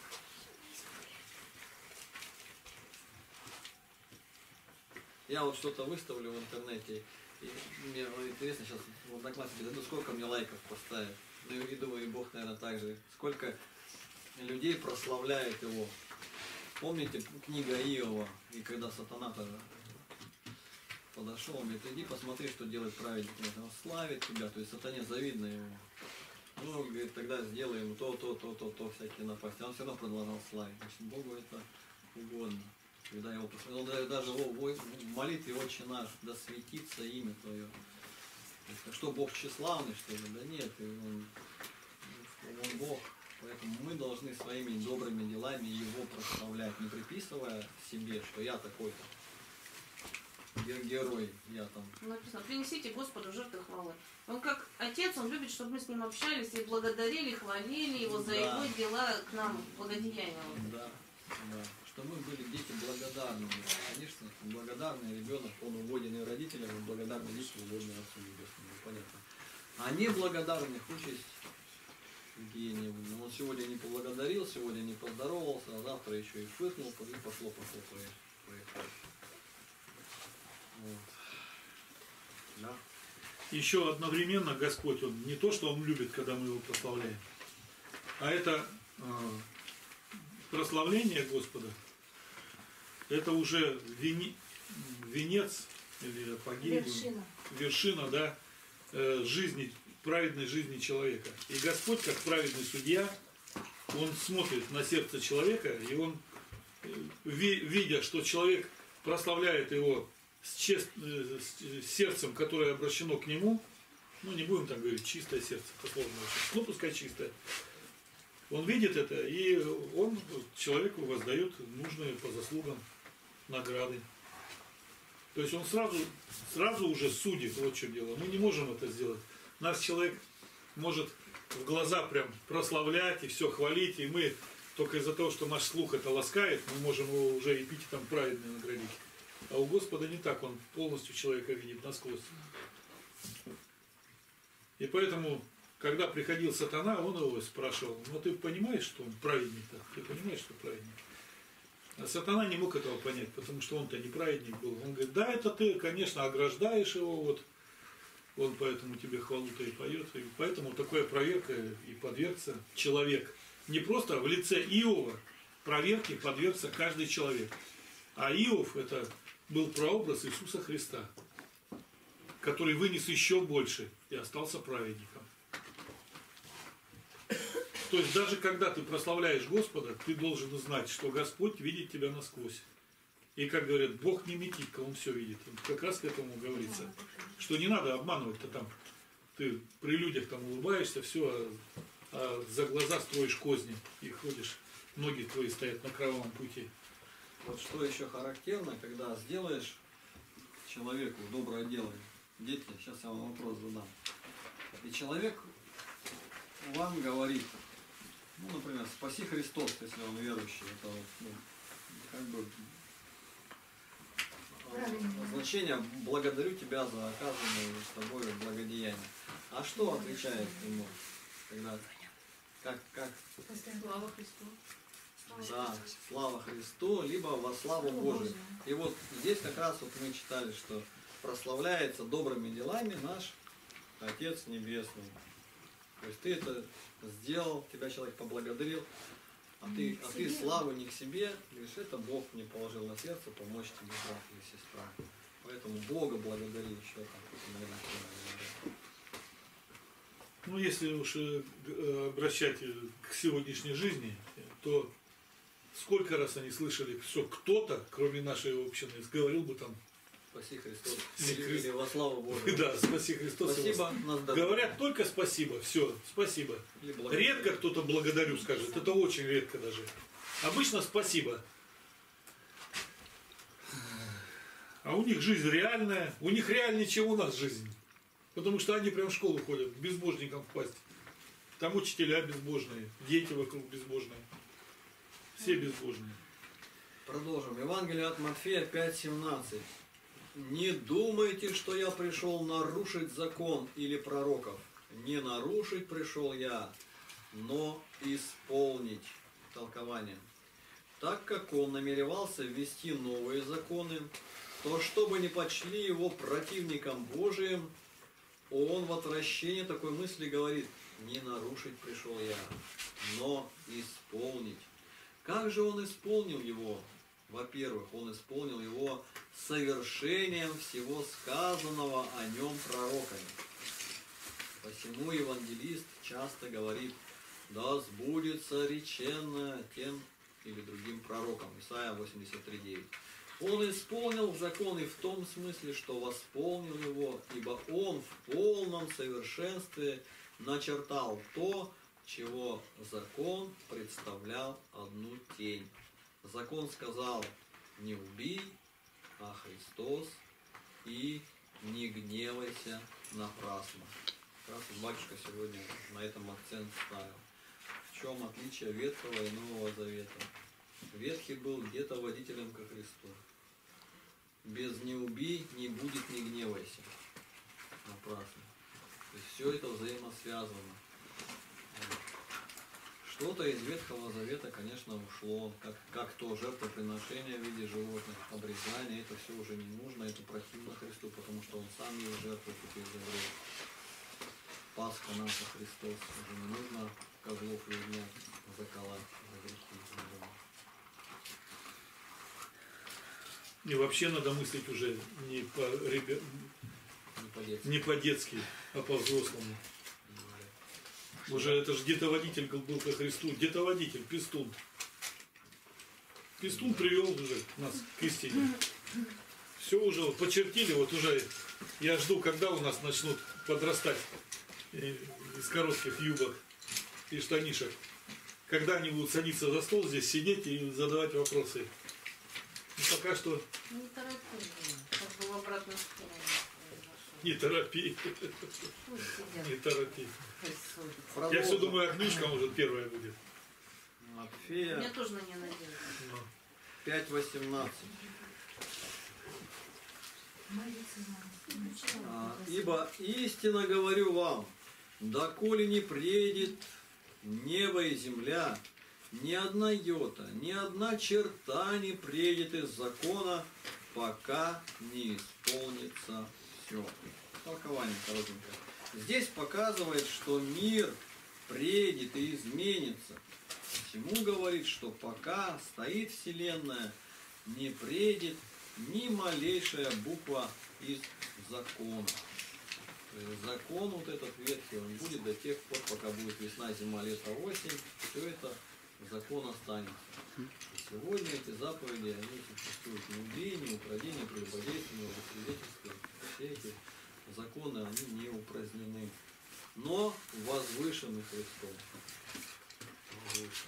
Я вот что-то выставлю в интернете, и мне интересно сейчас в Одноклассники, ну сколько мне лайков поставят. Ну и думаю, и Бог, наверное, так же. Сколько людей прославляет его. Помните книга Иова, и когда сатана тогда подошел, он говорит, иди посмотри, что делает праведник. Он славит тебя, то есть сатане завидно ему. Ну, говорит, тогда сделай ему то, то, то, то, то, всякие напасти. А он все равно продолжал славить. Значит, Богу это угодно. Когда его посмотрел, он даже в молитве «Отче наш, да светится имя Твое». То есть, а что, Бог тщеславный, что ли? Да нет, он, он Бог. Поэтому мы должны своими добрыми делами его прославлять, не приписывая себе, что я такой-то герой, я там. Написано, принесите Господу жертвы хвалы. Он как отец, он любит, чтобы мы с ним общались и благодарили, хвалили его за Да. его дела к нам, благодеяния. Да, да. Что мы были дети благодарными. Конечно, благодарный ребенок, он угоден родителям, и благодарный дети угодны Отцу Небесному, понятно. А неблагодарных участь гениев. Он сегодня не поблагодарил, сегодня не поздоровался, а завтра еще и фыркнул, и пошло, пошло, поехало. Вот. Да. Еще одновременно Господь, Он не то, что Он любит, когда мы Его прославляем, а это э, прославление Господа, это уже вени, венец или апогей, Вершина. вершина, да, э, жизни, праведной жизни человека. И Господь, как праведный судья, Он смотрит на сердце человека, и Он, э, ви, видя, что человек прославляет Его с, чест, э, с сердцем, которое обращено к Нему, ну не будем так говорить, чистое сердце, это сложно очень, ну пускай чистое. Он видит это, и он человеку воздает нужные по заслугам награды. То есть он сразу, сразу уже судит, вот в чем дело. Мы не можем это сделать. Нас человек может в глаза прям прославлять и все хвалить, и мы только из-за того, что наш слух это ласкает, мы можем его уже эпитетом праведно наградить. А у Господа не так, Он полностью человека видит насквозь. И поэтому, когда приходил сатана, он его спрашивал, ну ты понимаешь, что он праведник-то? Ты понимаешь, что праведник? А сатана не мог этого понять, потому что он-то не праведник был. Он говорит, да, это ты, конечно, ограждаешь его, вот, он поэтому тебе хвалу-то и поет. И поэтому такая проверка и подвергся человек. Не просто в лице Иова проверке подвергся каждый человек. А Иов это был прообраз Иисуса Христа, который вынес еще больше и остался праведником. То есть даже когда ты прославляешь Господа, ты должен знать, что Господь видит тебя насквозь. И как говорят, Бог не метит, Он все видит. Как раз к этому говорится. Что не надо обманывать-то там. Ты при людях там улыбаешься, все, а, а за глаза строишь козни и ходишь. Ноги твои стоят на кровавом пути. Вот что еще характерно, когда сделаешь человеку доброе дело. Дети, сейчас я вам вопрос задам. И человек вам говорит, ну, например, спаси Христос, если он верующий. Это вот, ну, как бы Правильно. значение благодарю тебя за оказанное с тобой благодеяние. А что отвечает ему, когда как, как Слава Христу. Слава Да, Христу. слава Христу, либо во славу Божию. И вот здесь как раз вот мы читали, что прославляется добрыми делами наш Отец Небесный. То есть ты это сделал, тебя человек поблагодарил, а ты, а ты славу не к себе, говоришь, это Бог мне положил на сердце помочь тебе, брат или сестра. Поэтому Бога благодари еще там, иногда. Ну, если уж э, г- обращать э, к сегодняшней жизни, то сколько раз они слышали, что кто-то, кроме нашей общины, говорил бы там, Спаси Христос. Спаси Или, Христос. или во славу Божию. да, спаси Христос. и Спасибо, вас». на здоровье. Говорят только спасибо, все, спасибо. Или благодарю. Редко кто-то благодарю скажет, это очень редко даже. Обычно спасибо. А у них жизнь реальная, у них реальнее, чем у нас жизнь. Потому что они прям в школу ходят, к безбожникам впасть. Там учителя безбожные, дети вокруг безбожные. Все безбожные. Продолжим. Евангелие от Матфея пять семнадцать. Не думайте, что я пришел нарушить закон или пророков. Не нарушить пришел я, но исполнить. Толкование. Так как он намеревался ввести новые законы, то чтобы не почли его противником Божиим, он в отвращении такой мысли говорит: не нарушить пришел я, но исполнить. Как же он исполнил его? Во-первых, он исполнил его совершением всего сказанного о нем пророками. Посему евангелист часто говорит: да сбудется реченное тем или другим пророкам. Исайя восемьдесят три девять. Он исполнил закон и в том смысле, что восполнил его, ибо он в полном совершенстве начертал то, чего закон представлял одну тень. Закон сказал: не убий, а Христос и не гневайся напрасно. Как раз батюшка сегодня на этом акцент ставил. В чем отличие Ветхого и Нового Завета? Ветхий был где-то водителем ко Христу. Без «не убий» не будет «не гневайся» напрасно. То есть все это взаимосвязано. Что-то из Ветхого Завета, конечно, ушло, как, как то жертвоприношение в виде животных, обрезание, это все уже не нужно, это противно Христу, потому что Он сам его жертву теперь заврел. Пасха наша Христос, уже не нужно козлов и ягнят заколоть за грехи. И вообще надо мыслить уже не по ребя- Не по-детски. не по-детски, а по-взрослому. Уже это же детоводитель был ко Христу. Детоводитель, Пестун. Пестун привел уже нас к истине. Все уже вот почертили, вот уже я жду, когда у нас начнут подрастать э, из коротких юбок и штанишек. Когда они будут садиться за стол здесь, сидеть и задавать вопросы. И пока что Не торопи, как бы в обратную сторону произошло. не торопи. Пусть сидят, Не торопи. рисуют. Я все Продолжим. думаю, Агнюшка может первая будет. Я Матфея тоже на нее надеюсь. Но. пять восемнадцать. А, Ибо истинно говорю вам, доколе не приедет небо и земля, ни одна йота, ни одна черта не приедет из закона, пока не исполнится все. Толкование коротенько. Здесь показывает, что мир приедет и изменится. Почему говорит, что пока стоит Вселенная, не приедет ни малейшая буква из закона. То есть закон вот этот ветхий, он будет до тех пор, пока будет весна, зима, лето, осень. Все это закон останется. И сегодня эти заповеди, они существуют. Не убей, не укради, не прелюбодействуй, не лжесвидетельствуй. Все эти законы, они не упразднены. Но возвышены Христом. Возвышены.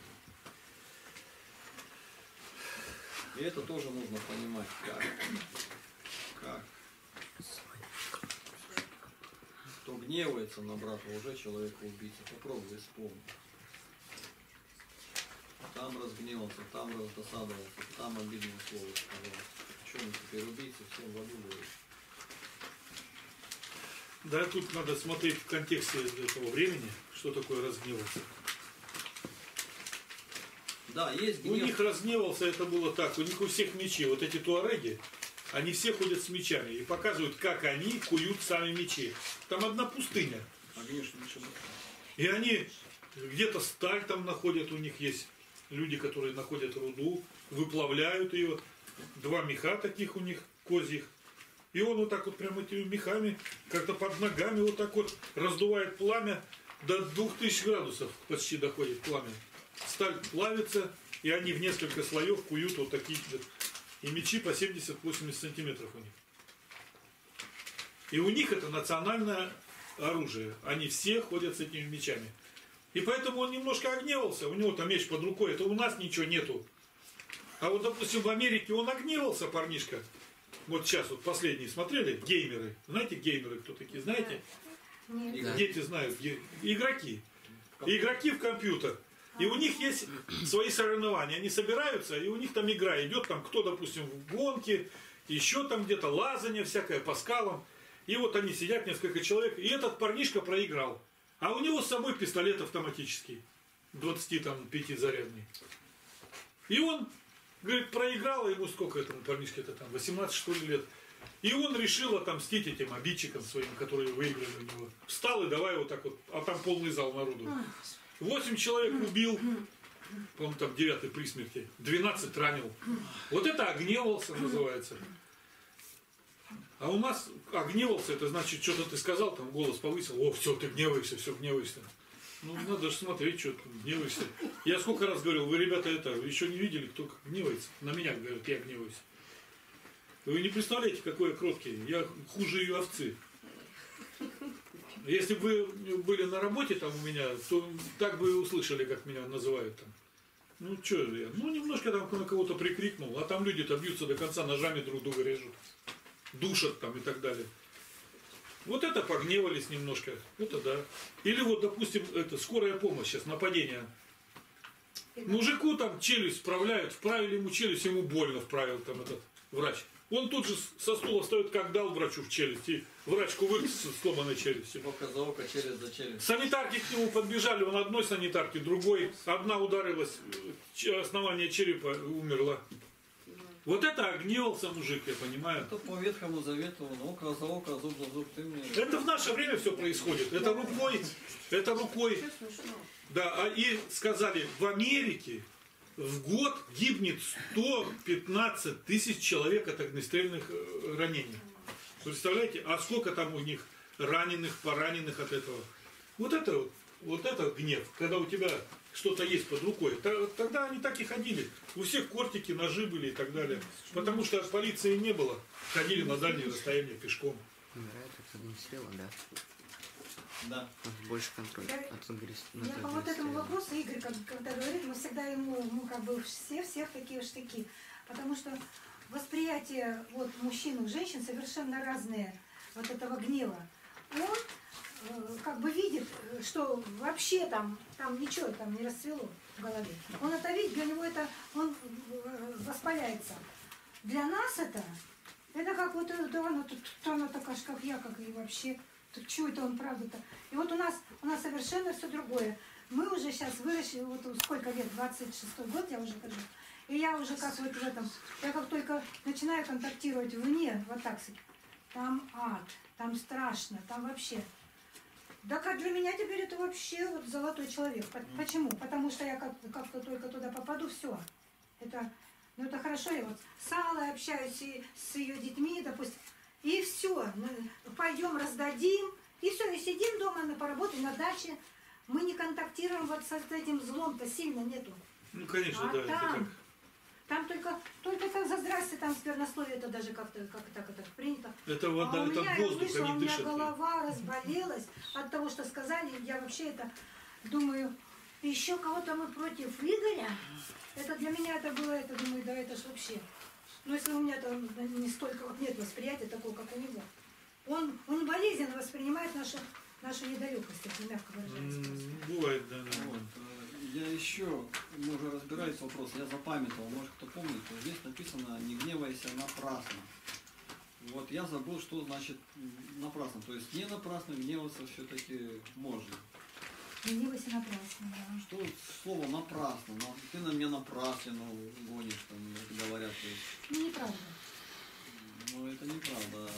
И это тоже нужно понимать, как. Как. Кто гневается на брата, уже человека убийца. Попробуй исполнить. Там разгневался, там раздосадовался, там обидное слово сказал. Что мы теперь убийцы, всем в аду говорит. Да, тут надо смотреть в контексте этого времени, что такое разгневаться. Да, есть У гнев. них разгневался, это было так. У них у всех мечи. Вот эти туареги, они все ходят с мечами и показывают, как они куют сами мечи. Там одна пустыня. И они где-то сталь там находят, у них есть люди, которые находят руду, выплавляют ее. Два меха таких у них, козьих. И он вот так вот прям этими мехами, как-то под ногами вот так вот раздувает пламя. До двух тысяч градусов почти доходит пламя. Сталь плавится, и они в несколько слоев куют вот такие. И мечи по семьдесят-восемьдесят сантиметров у них. И у них это национальное оружие. Они все ходят с этими мечами. И поэтому он немножко огневался. У него там меч под рукой. Это у нас ничего нету. А вот, допустим, в Америке он огневался, парнишка. Вот сейчас вот последние смотрели, геймеры. Знаете, геймеры кто такие? Знаете? Нет. Да. Дети знают. ге- Игроки. Игроки в компьютер. И у них есть свои соревнования. Они собираются, и у них там игра идет. Там кто, допустим, в гонке, еще там где-то лазание всякое по скалам. И вот они сидят, несколько человек. И этот парнишка проиграл. А у него с собой пистолет автоматический. двадцать пять зарядный. И он, говорит, проиграл, ему сколько этому парнишке-то там, восемнадцать что ли лет. И он решил отомстить этим обидчикам своим, которые выиграли у него. Встал и давай вот так вот, а там полный зал народу. Восемь человек убил, по-моему, там девятый при смерти, двенадцать ранил. Вот это огневался называется. А у нас огневался, это значит, что-то ты сказал, там голос повысил, о, все, ты гневаешься, все, гневаешься. Ну, надо же смотреть, что ты гневаешься. Я сколько раз говорил, вы, ребята, это, еще не видели, кто как гневается. На меня говорят, я гневаюсь. Вы не представляете, какой я кроткий. Я хуже ее овцы. Если бы вы были на работе там у меня, то так бы и услышали, как меня называют там. Ну, что я? Ну, немножко там на кого-то прикрикнул, а там люди-то бьются до конца, ножами друг друга режут. Душат там и так далее. Вот это погневались немножко. Это да. Или вот, допустим, это скорая помощь сейчас, нападение. Мужику там челюсть вправляют, вправили ему челюсть, ему больно вправил там этот врач. Он тут же со стула встает, как дал врачу в челюсть. И врач кувырк с сломанной челюстью. Око за око, челюсть за челюсть. Санитарки к нему подбежали, он одной санитарки, другой. Одна ударилась, основание черепа умерла. Вот это огневался мужик, я понимаю. Это по Ветхому Завету, он око за око, зуб за зуб, ты мне. Это в наше время все происходит. Это рукой, это рукой. Да, а и сказали, в Америке в год гибнет сто пятнадцать тысяч человек от огнестрельных э, ранений. Представляете? А сколько там у них раненых, пораненых от этого? Вот это вот, вот это гнев, когда у тебя что-то есть под рукой. Тогда они так и ходили. У всех кортики, ножи были и так далее. Потому что полиции не было. Ходили на дальние расстояния пешком. Умирает от огнестрела, да. Да. Больше контроля Я- от огнестрела. Я по вот этому вопросу, Игорь, как, когда говорит, мы всегда ему, ну, как бы все, всех такие штыки. Потому что восприятие вот, мужчин и женщин совершенно разные вот этого гнева. Он э, как бы видит, что вообще там, там ничего там не расцвело в голове. Он это видит, для него это, он э, воспаляется. Для нас это, это как вот, да, она, тут, она такая же, как я, как и вообще. Чего это он правда-то? И вот у нас, у нас совершенно все другое. Мы уже сейчас выросли, вот сколько лет, двадцать шестой год я уже хожу. И я уже как вот в этом, я как только начинаю контактировать вне, вот так сказать, там ад, там страшно, там вообще. Да как для меня теперь это вообще вот золотой человек. Почему? Потому что я как, как-то только туда попаду, все. Это, ну это хорошо, я вот с Аллой общаюсь и с ее детьми, допустим. И все, пойдем раздадим, и все, и сидим дома, на поработаем на даче. Мы не контактируем вот с этим злом-то сильно нету. Ну, конечно, А да. Это там, так. там только, только так за здрасте, там сквернословие, это даже как-то, как так это принято. Это А вода, у это меня, я воздух, вышла, у они меня дышат. голова разболелась от того, что сказали. Я вообще это думаю, еще кого-то мы против Игоря. Это для меня это было, это думаю, да это ж вообще. Но если у меня там не столько вот нет восприятия такого, как у него. Он, он болезненно воспринимает нашу, нашу недалекость, если мягко выражаясь. М, Бывает, да, да. Вот. э, Я еще, мы уже разбирались в вопросе, я запамятовал, может кто помнит, вот здесь написано «не гневайся напрасно». Вот я забыл, что значит м, напрасно. То есть не напрасно гневаться все-таки можно. Не гневайся напрасно, да. Что слово напрасно? Ну, ты на меня напраслину гонишь, там говорят. То есть, Ну, неправда. ну это неправда.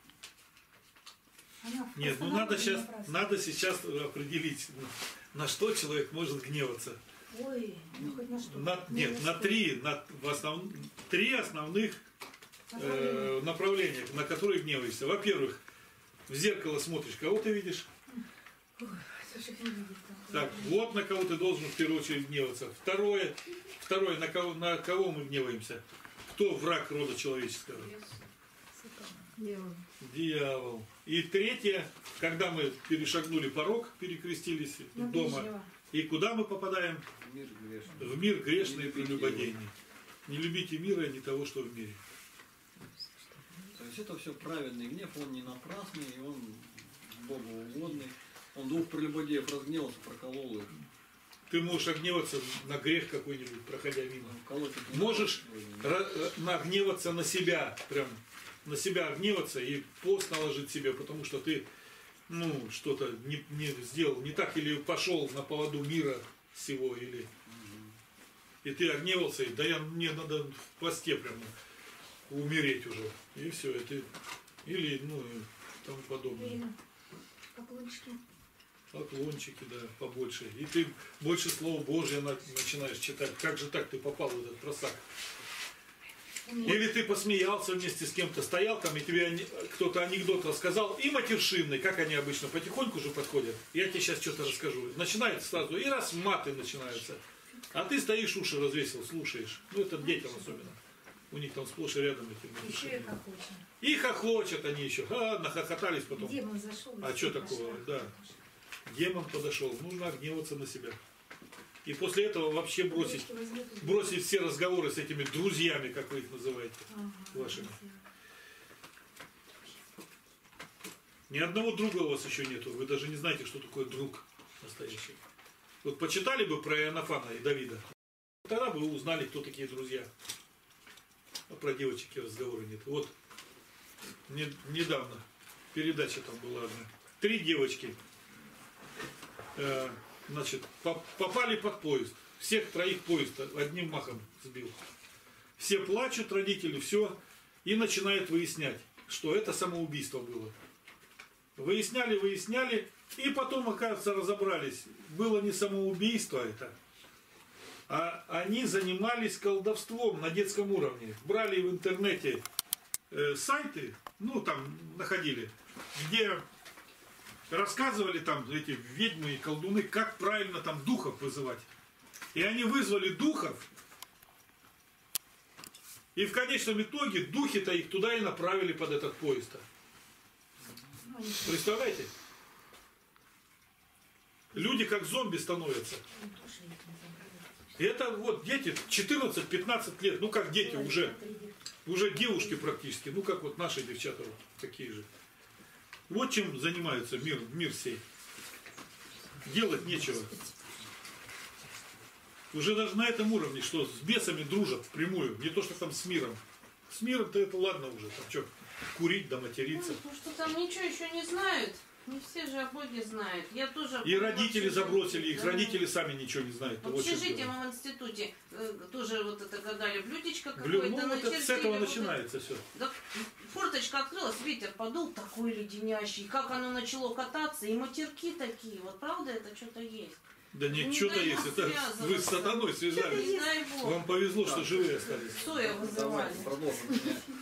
Она Нет, ну просто надо напрасно, сейчас, напрасно. надо сейчас определить, на что человек может гневаться. Ой, ну хоть на что. На, Не нет, на что. три, на, в основ, три основных э, направления, на которые гневаешься. Во-первых, в зеркало смотришь, кого ты видишь? Ой, слушай, не видит там. Так, вот на кого ты должен в первую очередь гневаться. Второе, второе на, кого, на кого мы гневаемся? Кто враг рода человеческого? Дьявол. И третье, когда мы перешагнули порог, перекрестились На дома, ближнего. и куда мы попадаем? Мир грешный. В мир грешный и Не любите прелюбодейный. Не любите мира, не того, что в мире. То есть это все праведный гнев, он не напрасный, и он Богу угодный. Он двух прелюбодеев разгневался, проколол их. Ты можешь огневаться на грех какой-нибудь, проходя мимо. Колоть их не Можешь надо. ра- нагневаться на себя, прям на себя гневаться и пост наложить себе, потому что ты, ну, что-то не, не сделал, не так, или пошел на поводу мира всего, или... И ты огневался, и да я, мне надо в посте прям умереть уже. И все, и ты... Или, ну, и тому подобное. Или поклончики. Поклончики, да, побольше. И ты больше Слова Божьего на- начинаешь читать. Как же так ты попал в этот просак? Или ты посмеялся вместе с кем-то, стоял там, и тебе ани- кто-то анекдот рассказал, и матершинный, как они обычно потихоньку же подходят. Я тебе сейчас что-то расскажу. Начинается сразу, и раз маты начинаются. А ты стоишь, уши развесил, слушаешь. Ну, это детям особенно. У них там сплошь и рядом эти Еще и матершинные. хохочем. И хохочут они еще. А, нахохотались потом. Демон зашел. А что такого, да. Демон подошел, нужно гневаться на себя. И после этого вообще бросить, бросить все разговоры с этими друзьями, как вы их называете, вашими. Ни одного друга у вас еще нету, вы даже не знаете, что такое друг настоящий. Вот почитали бы про Иоаннафана и Давида, тогда бы вы узнали, кто такие друзья. А про девочек и разговора нет. Вот не- недавно передача там была одна. Три девочки э, значит, по- попали под поезд. Всех троих поезд одним махом сбил. Все плачут, родители, все. И начинают выяснять, что это самоубийство было. Выясняли, выясняли. И потом, оказывается, разобрались. Было не самоубийство это. А они занимались колдовством на детском уровне. Брали в интернете э, сайты, ну там находили, где рассказывали там эти ведьмы и колдуны, как правильно там духов вызывать. И они вызвали духов, и в конечном итоге духи-то их туда и направили под этот поезд. Представляете? Люди как зомби становятся. И это вот дети четырнадцать-пятнадцать лет, ну как дети уже, уже девушки практически, ну как вот наши девчата вот такие же. Вот чем занимается мир, мир сей. Делать нечего. Уже даже на этом уровне, что с бесами дружат впрямую, не то что там с миром. С миром-то это ладно уже, там что, курить да материться. Ну, что там ничего еще не знают. Не все же о Боге знают. Я тоже... И родители в общежитии, забросили их, да. родители сами ничего не знают. В общежитии мы в институте э, тоже вот это гадали, блюдечко Блю- какое-то ну, вот это, с начертили, этого вот начинается все. это. Да, форточка открылась, ветер подул, такой леденящий. Как оно начало кататься, и матерки такие. Вот правда это что-то есть? Да Не нет, что-то дай есть. Бог Это связываться. вы с сатаной Не связались. дай Бог. Вам повезло, что живые остались. Соя вызывали. Давайте продолжим.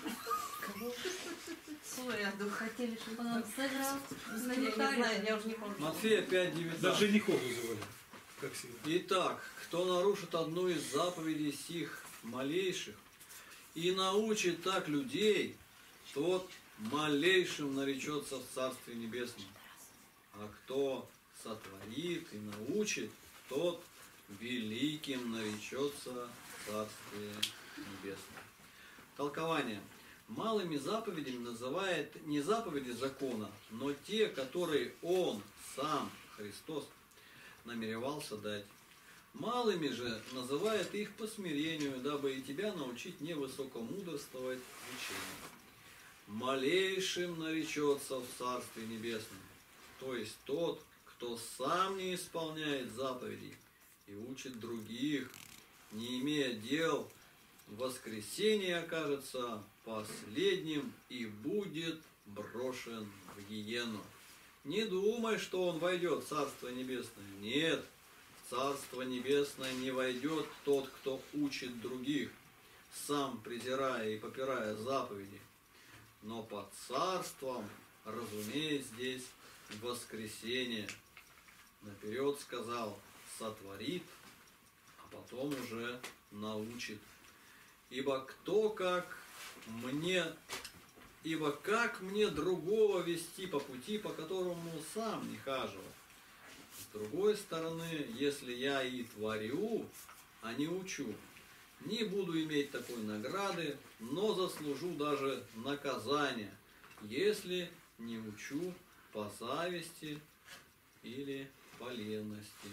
Соя, дух. Хотели, чтобы он нам сыграл. Я не знаю, я уже не помню. Матфея пять Даже девятнадцать. женихов вызывали. Как всегда. Итак, кто нарушит одну из заповедей сих малейших и научит так людей, тот малейшим наречется в Царстве Небесном. А кто сотворит и научит, тот великим наречется в Царстве Небесном. Толкование. Малыми заповедями называет не заповеди закона, но те, которые Он, сам, Христос, намеревался дать. Малыми же называет их по смирению, дабы и тебя научить не высокомудрствовать в учении. Малейшим наречется в Царстве Небесном, то есть тот, кто кто сам не исполняет заповедей и учит других, не имея дел, в воскресенье окажется последним и будет брошен в гиену. Не думай, что он войдет в Царство Небесное. Нет, в Царство Небесное не войдет тот, кто учит других, сам презирая и попирая заповеди. Но под царством, разумеется, здесь воскресенье. Наперед сказал, сотворит, а потом уже научит. Ибо кто как мне, ибо как мне другого вести по пути, по которому сам не хаживал? С другой стороны, если я и творю, а не учу, не буду иметь такой награды, но заслужу даже наказание, если не учу по зависти или по ленности.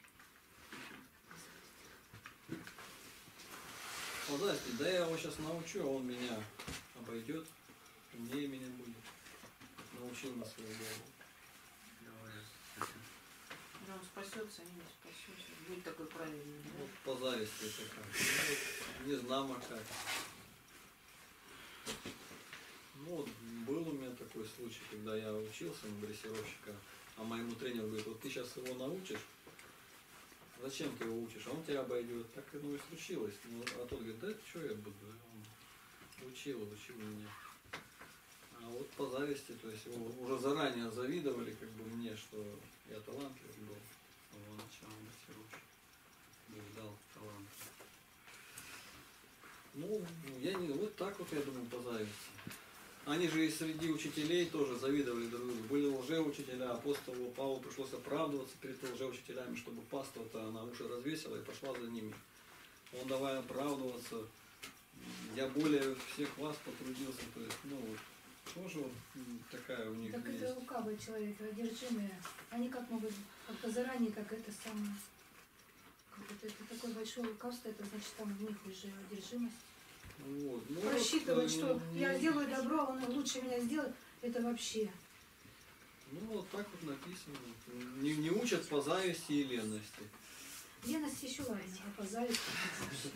По зависти, да я его сейчас научу, а он меня обойдет, умнее меня будет. Научил на свою голову. Он спасется, а не спасется. Будь такой правильный. Да? Вот по зависти это как. Ну, не знамо как. Ну вот был у меня такой случай, когда я учился на дрессировщика, а моему тренеру говорит, вот ты сейчас его научишь, зачем ты его учишь, а он тебя обойдет. Так оно и случилось. Ну, а тот говорит, да что я буду, он учил, учил меня. А вот по зависти, то есть его уже заранее завидовали как бы мне, что я талантлив был. с самого начала дрессировщик. Бог дал талант. Ну, я не, вот так вот я думаю по зависти. Они же и среди учителей тоже завидовали друг другу. Были лжеучителя, апостолу Павлу пришлось оправдываться перед лжеучителями, чтобы паства-то на уши развесила и пошла за ними. Он давай оправдываться. Я более всех вас потрудился. То есть, ну, вот, тоже вот такая у них Так есть. это лукавые человек, одержимые. Они как могут, как-то заранее, как это самое. Как это, это такое большое лукавство, это значит там в них уже одержимость. Вот. Ну, Просчитывать, вот, что не- я не- сделаю добро, а он лучше меня сделает, это вообще. Ну вот так вот написано. Не, не учат по зависти и ленности. Леность еще ладно, а по зависти это вообще.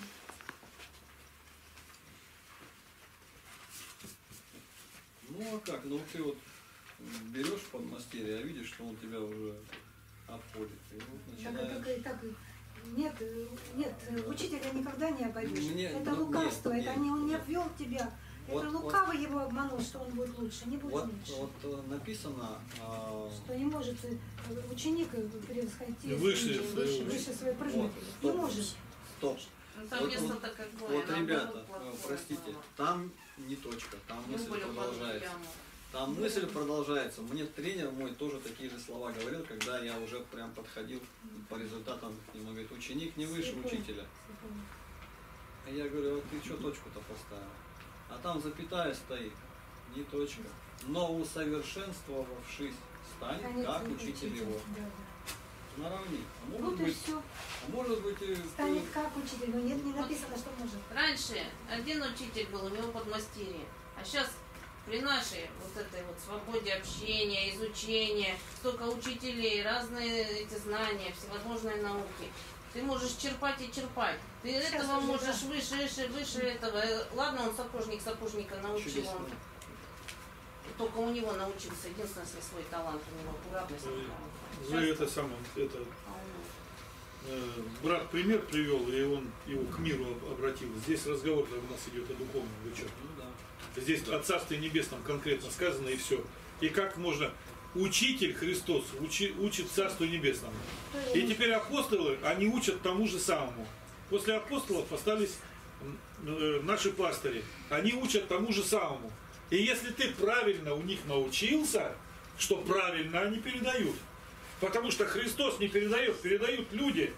Ну а как? Ну ты вот берешь подмастерье, а видишь, что он тебя уже обходит. И вот Так, начинаешь... так, так, нет, нет, учителя никогда не обойдешь. Мне- это ну, лукавство, нет, это нет, не, он не нет. обвел тебя. Вот- это вот- лукавый его обманул, что он будет лучше, не будет Вот, лучше. вот э, написано, а, Что не может э, ученик э, превосходить Выше выше, своего. выше своей прыгнуть. Вот, Не стоп. может. стоп. Ну, там Вот- место вот- так какое. Вот, наоборот, ребята, плохое э, простите, было. там не точка, там Ну, мысль более продолжается. яму. Там мысль продолжается. Мне тренер мой тоже такие же слова говорил, когда я уже прям подходил по результатам к нему. Говорит, ученик не выше Слепой. учителя. А я говорю, вот ты что точку-то поставил? А там запятая стоит, не точка. Но усовершенствовавшись, стань Конец как учитель. учитель его. Да, да. Наравне. А может Вот и быть, все. а может быть и Станет как учитель. Но нет, не написано, что может. Раньше один учитель был, у него подмастерье. А сейчас при нашей вот этой вот свободе общения, изучения, столько учителей, разные эти знания, всевозможные науки. Ты можешь черпать и черпать. Ты Сейчас этого уже, можешь да. выше, выше, выше этого. Э, Ладно, он сапожник сапожника научил, чудесно. он только у него научился. Единственное, если свой талант у него аккуратность. Вы это самое, это э, брат пример привел, и он его к миру об- обратил. Здесь разговор у нас идет о духовном. Вы что? Ну да. Здесь о Царстве Небесном конкретно сказано, и все. И как можно... Учитель Христос учи- учит Царству Небесному. И теперь апостолы, они учат тому же самому. После апостолов остались м, э, наши пастыри. Они учат тому же самому. И если ты правильно у них научился, что правильно они передают. Потому что Христос не передает, передают люди.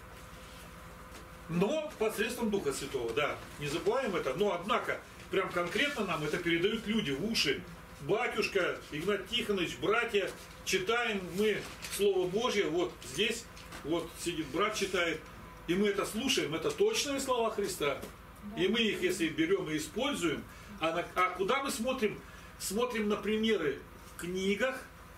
Но посредством Духа Святого, да. Не забываем это. Но однако, прям конкретно нам это передают люди в уши. Батюшка, Игнат Тихонович, братья, читаем мы Слово Божье, вот здесь, вот сидит брат читает, и мы это слушаем, это точные слова Христа. И мы их, если берем и используем, а, на- а куда мы смотрим? Смотрим на примеры в книгах,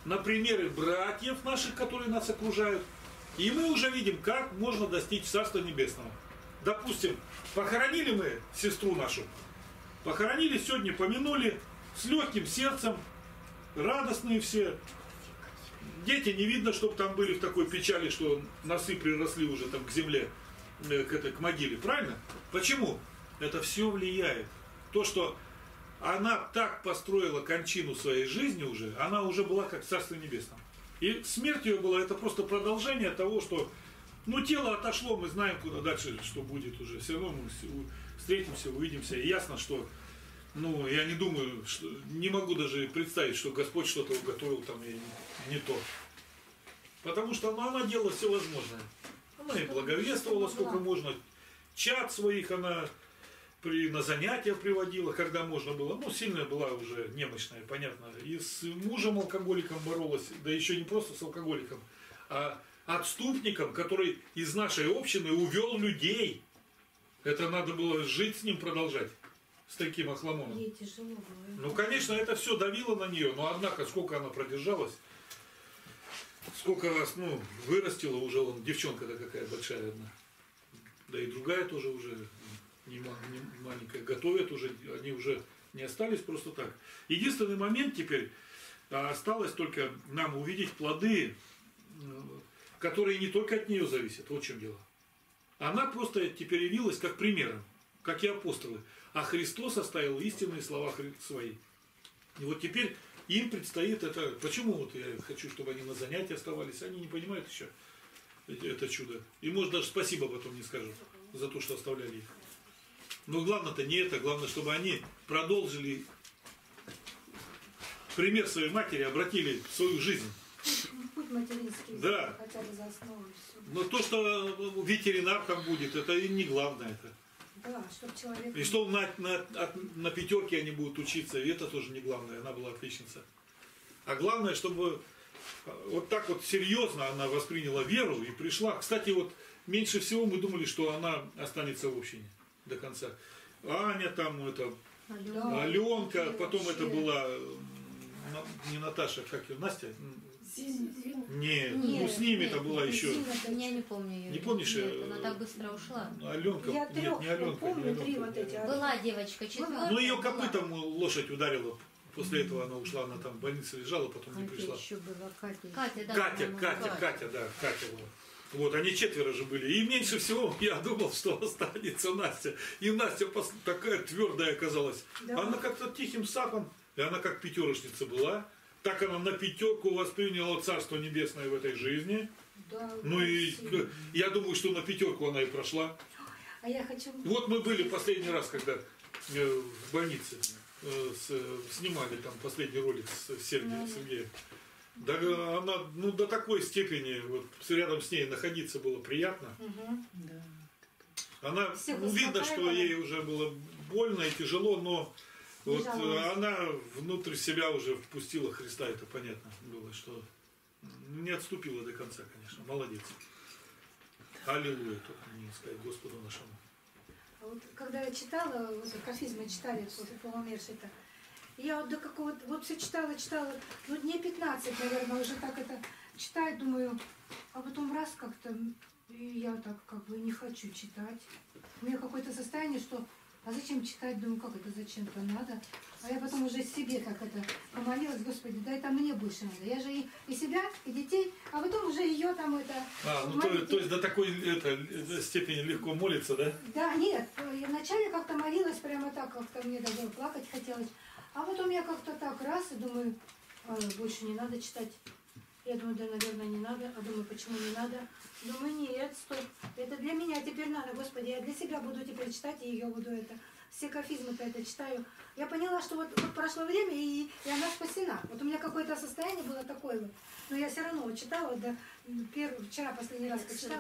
на примере братьев наших, которые нас окружают, и мы уже видим, как можно достичь Царства Небесного. Допустим, похоронили мы сестру нашу, похоронили сегодня, помянули с легким сердцем, радостные все. Дети не видно, чтобы там были в такой печали, что носы приросли уже там к земле, к, этой, к могиле. Правильно? Почему? Это все влияет. То, что она так построила кончину своей жизни уже, она уже была как в Царстве Небесном. И смерть ее была, это просто продолжение того, что ну, тело отошло, мы знаем, куда дальше, что будет уже. Все равно мы встретимся, увидимся. И ясно, что, ну, я не думаю, что, не могу даже представить, что Господь что-то уготовил там и не, не то. Потому что ну, она делала все возможное. Она и благовествовала сколько можно. Чад своих она при, на занятия приводила, когда можно было. Ну, сильная была уже, немощная, понятно. И с мужем алкоголиком боролась, да еще не просто с алкоголиком, а отступником, который из нашей общины увел людей. Это надо было жить с ним, продолжать. С таким охламоном. Ей тяжело было. Ну, конечно, это все давило на нее, но однако, сколько она продержалась, сколько раз, ну, вырастила уже, он, девчонка-то какая большая одна. Да и другая тоже уже не, не маленькая. Готовят уже, они уже не остались просто так. Единственный момент теперь, осталось только нам увидеть плоды, которые не только от нее зависят. Вот в чем дело. Она просто теперь явилась как примером, как и апостолы. А Христос оставил истинные слова свои. И вот теперь им предстоит это... Почему вот я хочу, чтобы они на занятия оставались? Они не понимают еще это чудо. И может даже спасибо потом не скажут за то, что оставляли их. Но главное-то не это. Главное, чтобы они продолжили пример своей матери, обратили в свою жизнь. Путь материнский. Да. Хотя бы за основу и все. Но то, что ветеринар там будет, это и не главное. Это. Да, чтобы человек... И что на, на, на пятерке они будут учиться, и это тоже не главное, она была отличница. А главное, чтобы вот так вот серьезно она восприняла веру и пришла. Кстати, вот меньше всего мы думали, что она останется в общине до конца. Аня там, это, Да. Аленка, потом Вообще. это была не Наташа, как ее, Настя? Зина. Не, Нет, ну с ними-то нет, была еще. Я не помню ее. Не помнишь, Нет, э, она так быстро ушла. Аленка, Я нет, трех не Аленка, помню, не Аленка. три вот эти. Была девочка четвертая. Ну ее была. копытом лошадь ударила. После этого она ушла, она там в больнице лежала, потом не пришла. еще была Катя. Катя, да. Катя, по-моему, Катя, была. Катя, да, Катя была. Вот, они четверо же были. И меньше всего я думал, что останется Настя. И Настя пос- такая твердая оказалась. Да. Она как-то тихим сапом, и она как пятерочница была. Так она на пятерку восприняла Царство Небесное в этой жизни. Да, Ну и спасибо. я думаю, что на пятерку она и прошла. А я хочу... Вот мы были последний раз, когда э, в больнице э, с- снимали там последний ролик с Сергеем. Сергеем. Да, она ну, до такой степени, вот, рядом с ней находиться было приятно. Мгм. Она, Всех ну, видно, что успокаивала. ей уже было больно и тяжело, но Не вот жаловалась. э, она внутрь себя уже впустила Христа, это понятно было, что не отступила до конца, конечно. Молодец. Аллилуйя, только не сказать Господу нашему. А вот когда я читала, вот кафизмы читали после полумершей-то, я вот до какого-то, вот все читала, читала, ну дней пятнадцать, наверное, уже так это читаю, думаю, а потом раз как-то, и я так как бы не хочу читать. У меня какое-то состояние, что, а зачем читать, думаю, как это зачем-то надо. А я потом уже себе как это помолилась, Господи, да это мне больше надо. Я же и, и себя, и детей, а потом уже ее там это... А, ну то, молитесь. то есть до такой это, э, степени легко молиться, да? Да, нет, я вначале как-то молилась прямо так, как-то мне даже плакать хотелось. А потом я как-то так раз и думаю, «А, больше не надо читать. Я думаю, да, наверное, не надо. А думаю, почему не надо? Думаю, нет, стоп. Это для меня теперь надо, Господи, я для себя буду теперь читать, и ее буду это. Все кафизмы-то это читаю. Я поняла, что вот, вот прошло время, и, и она спасена. Вот у меня какое-то состояние было такое вот. Но я все равно вот читала, да, пер, вчера последний раз почитала.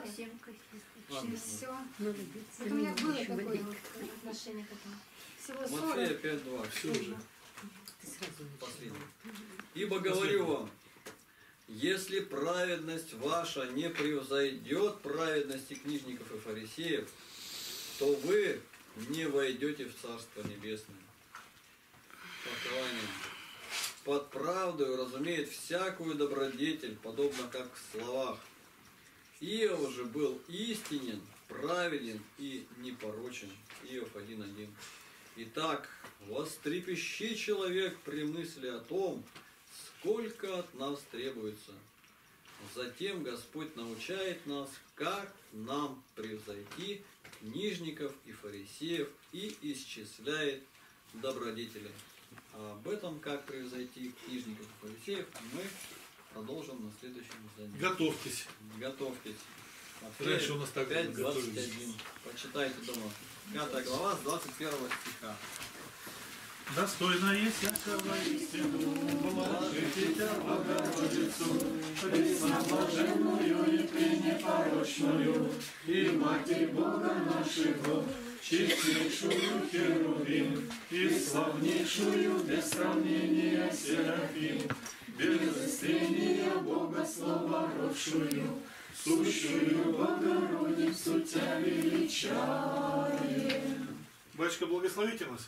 И все. Вот у меня было такое вот отношение к этому. Всего Матфея сорок. пять два. Все уже. Последний. Ибо говорю вам, если праведность ваша не превзойдет праведности книжников и фарисеев, то вы не войдете в Царство Небесное. Толкование. под правдою разумеет всякую добродетель, подобно как в словах. Иов же был истинен, праведен и непорочен. Иов один один. Итак, вострепещи человек при мысли о том, сколько от нас требуется. Затем Господь научает нас, как нам превзойти книжников и фарисеев, и исчисляет добродетели. А об этом, как превзойти книжников и фарисеев, мы продолжим на следующем занятии. Готовьтесь. Готовьтесь. Раньше у нас так пять двадцать готовились. один. Почитайте дома. Пятая глава с двадцать первого стиха. Достойно есть всякого истину, положите тебя Богородицу, пресноблаженную и пренепорочную, и Матерь Бога нашего, чистейшую Херувим, и славнейшую без сравнения Серафим, без истрения Бога Слова родшую, сущую Богородицу тебя величаем. Батюшка, благословите нас.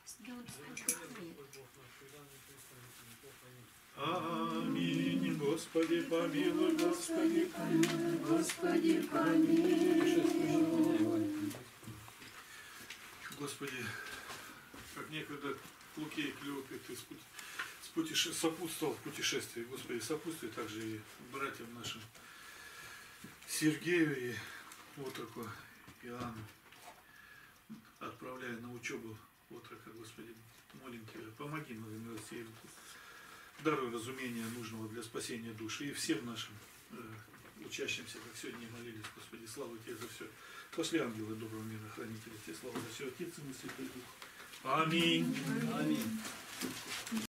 Аминь. Господи, помилуй, Господи, помилуй, Господи, помилуй. Господи, как некогда Луке и Клеопе ты путеше... сопутствовал в путешествии, Господи, сопутствуй также и братьям нашим Сергею и отроку Иоанну, отправляя на учебу отрока, Господи, молим Тебя, помоги нам, милосердию, даруй разумение нужного для спасения души и всем нашим э, учащимся, как сегодня молились, Господи, слава Тебе за все. Пошли ангелы доброго мира, хранители Тебе, слава за все, Отец и Святой Дух. Аминь. Аминь.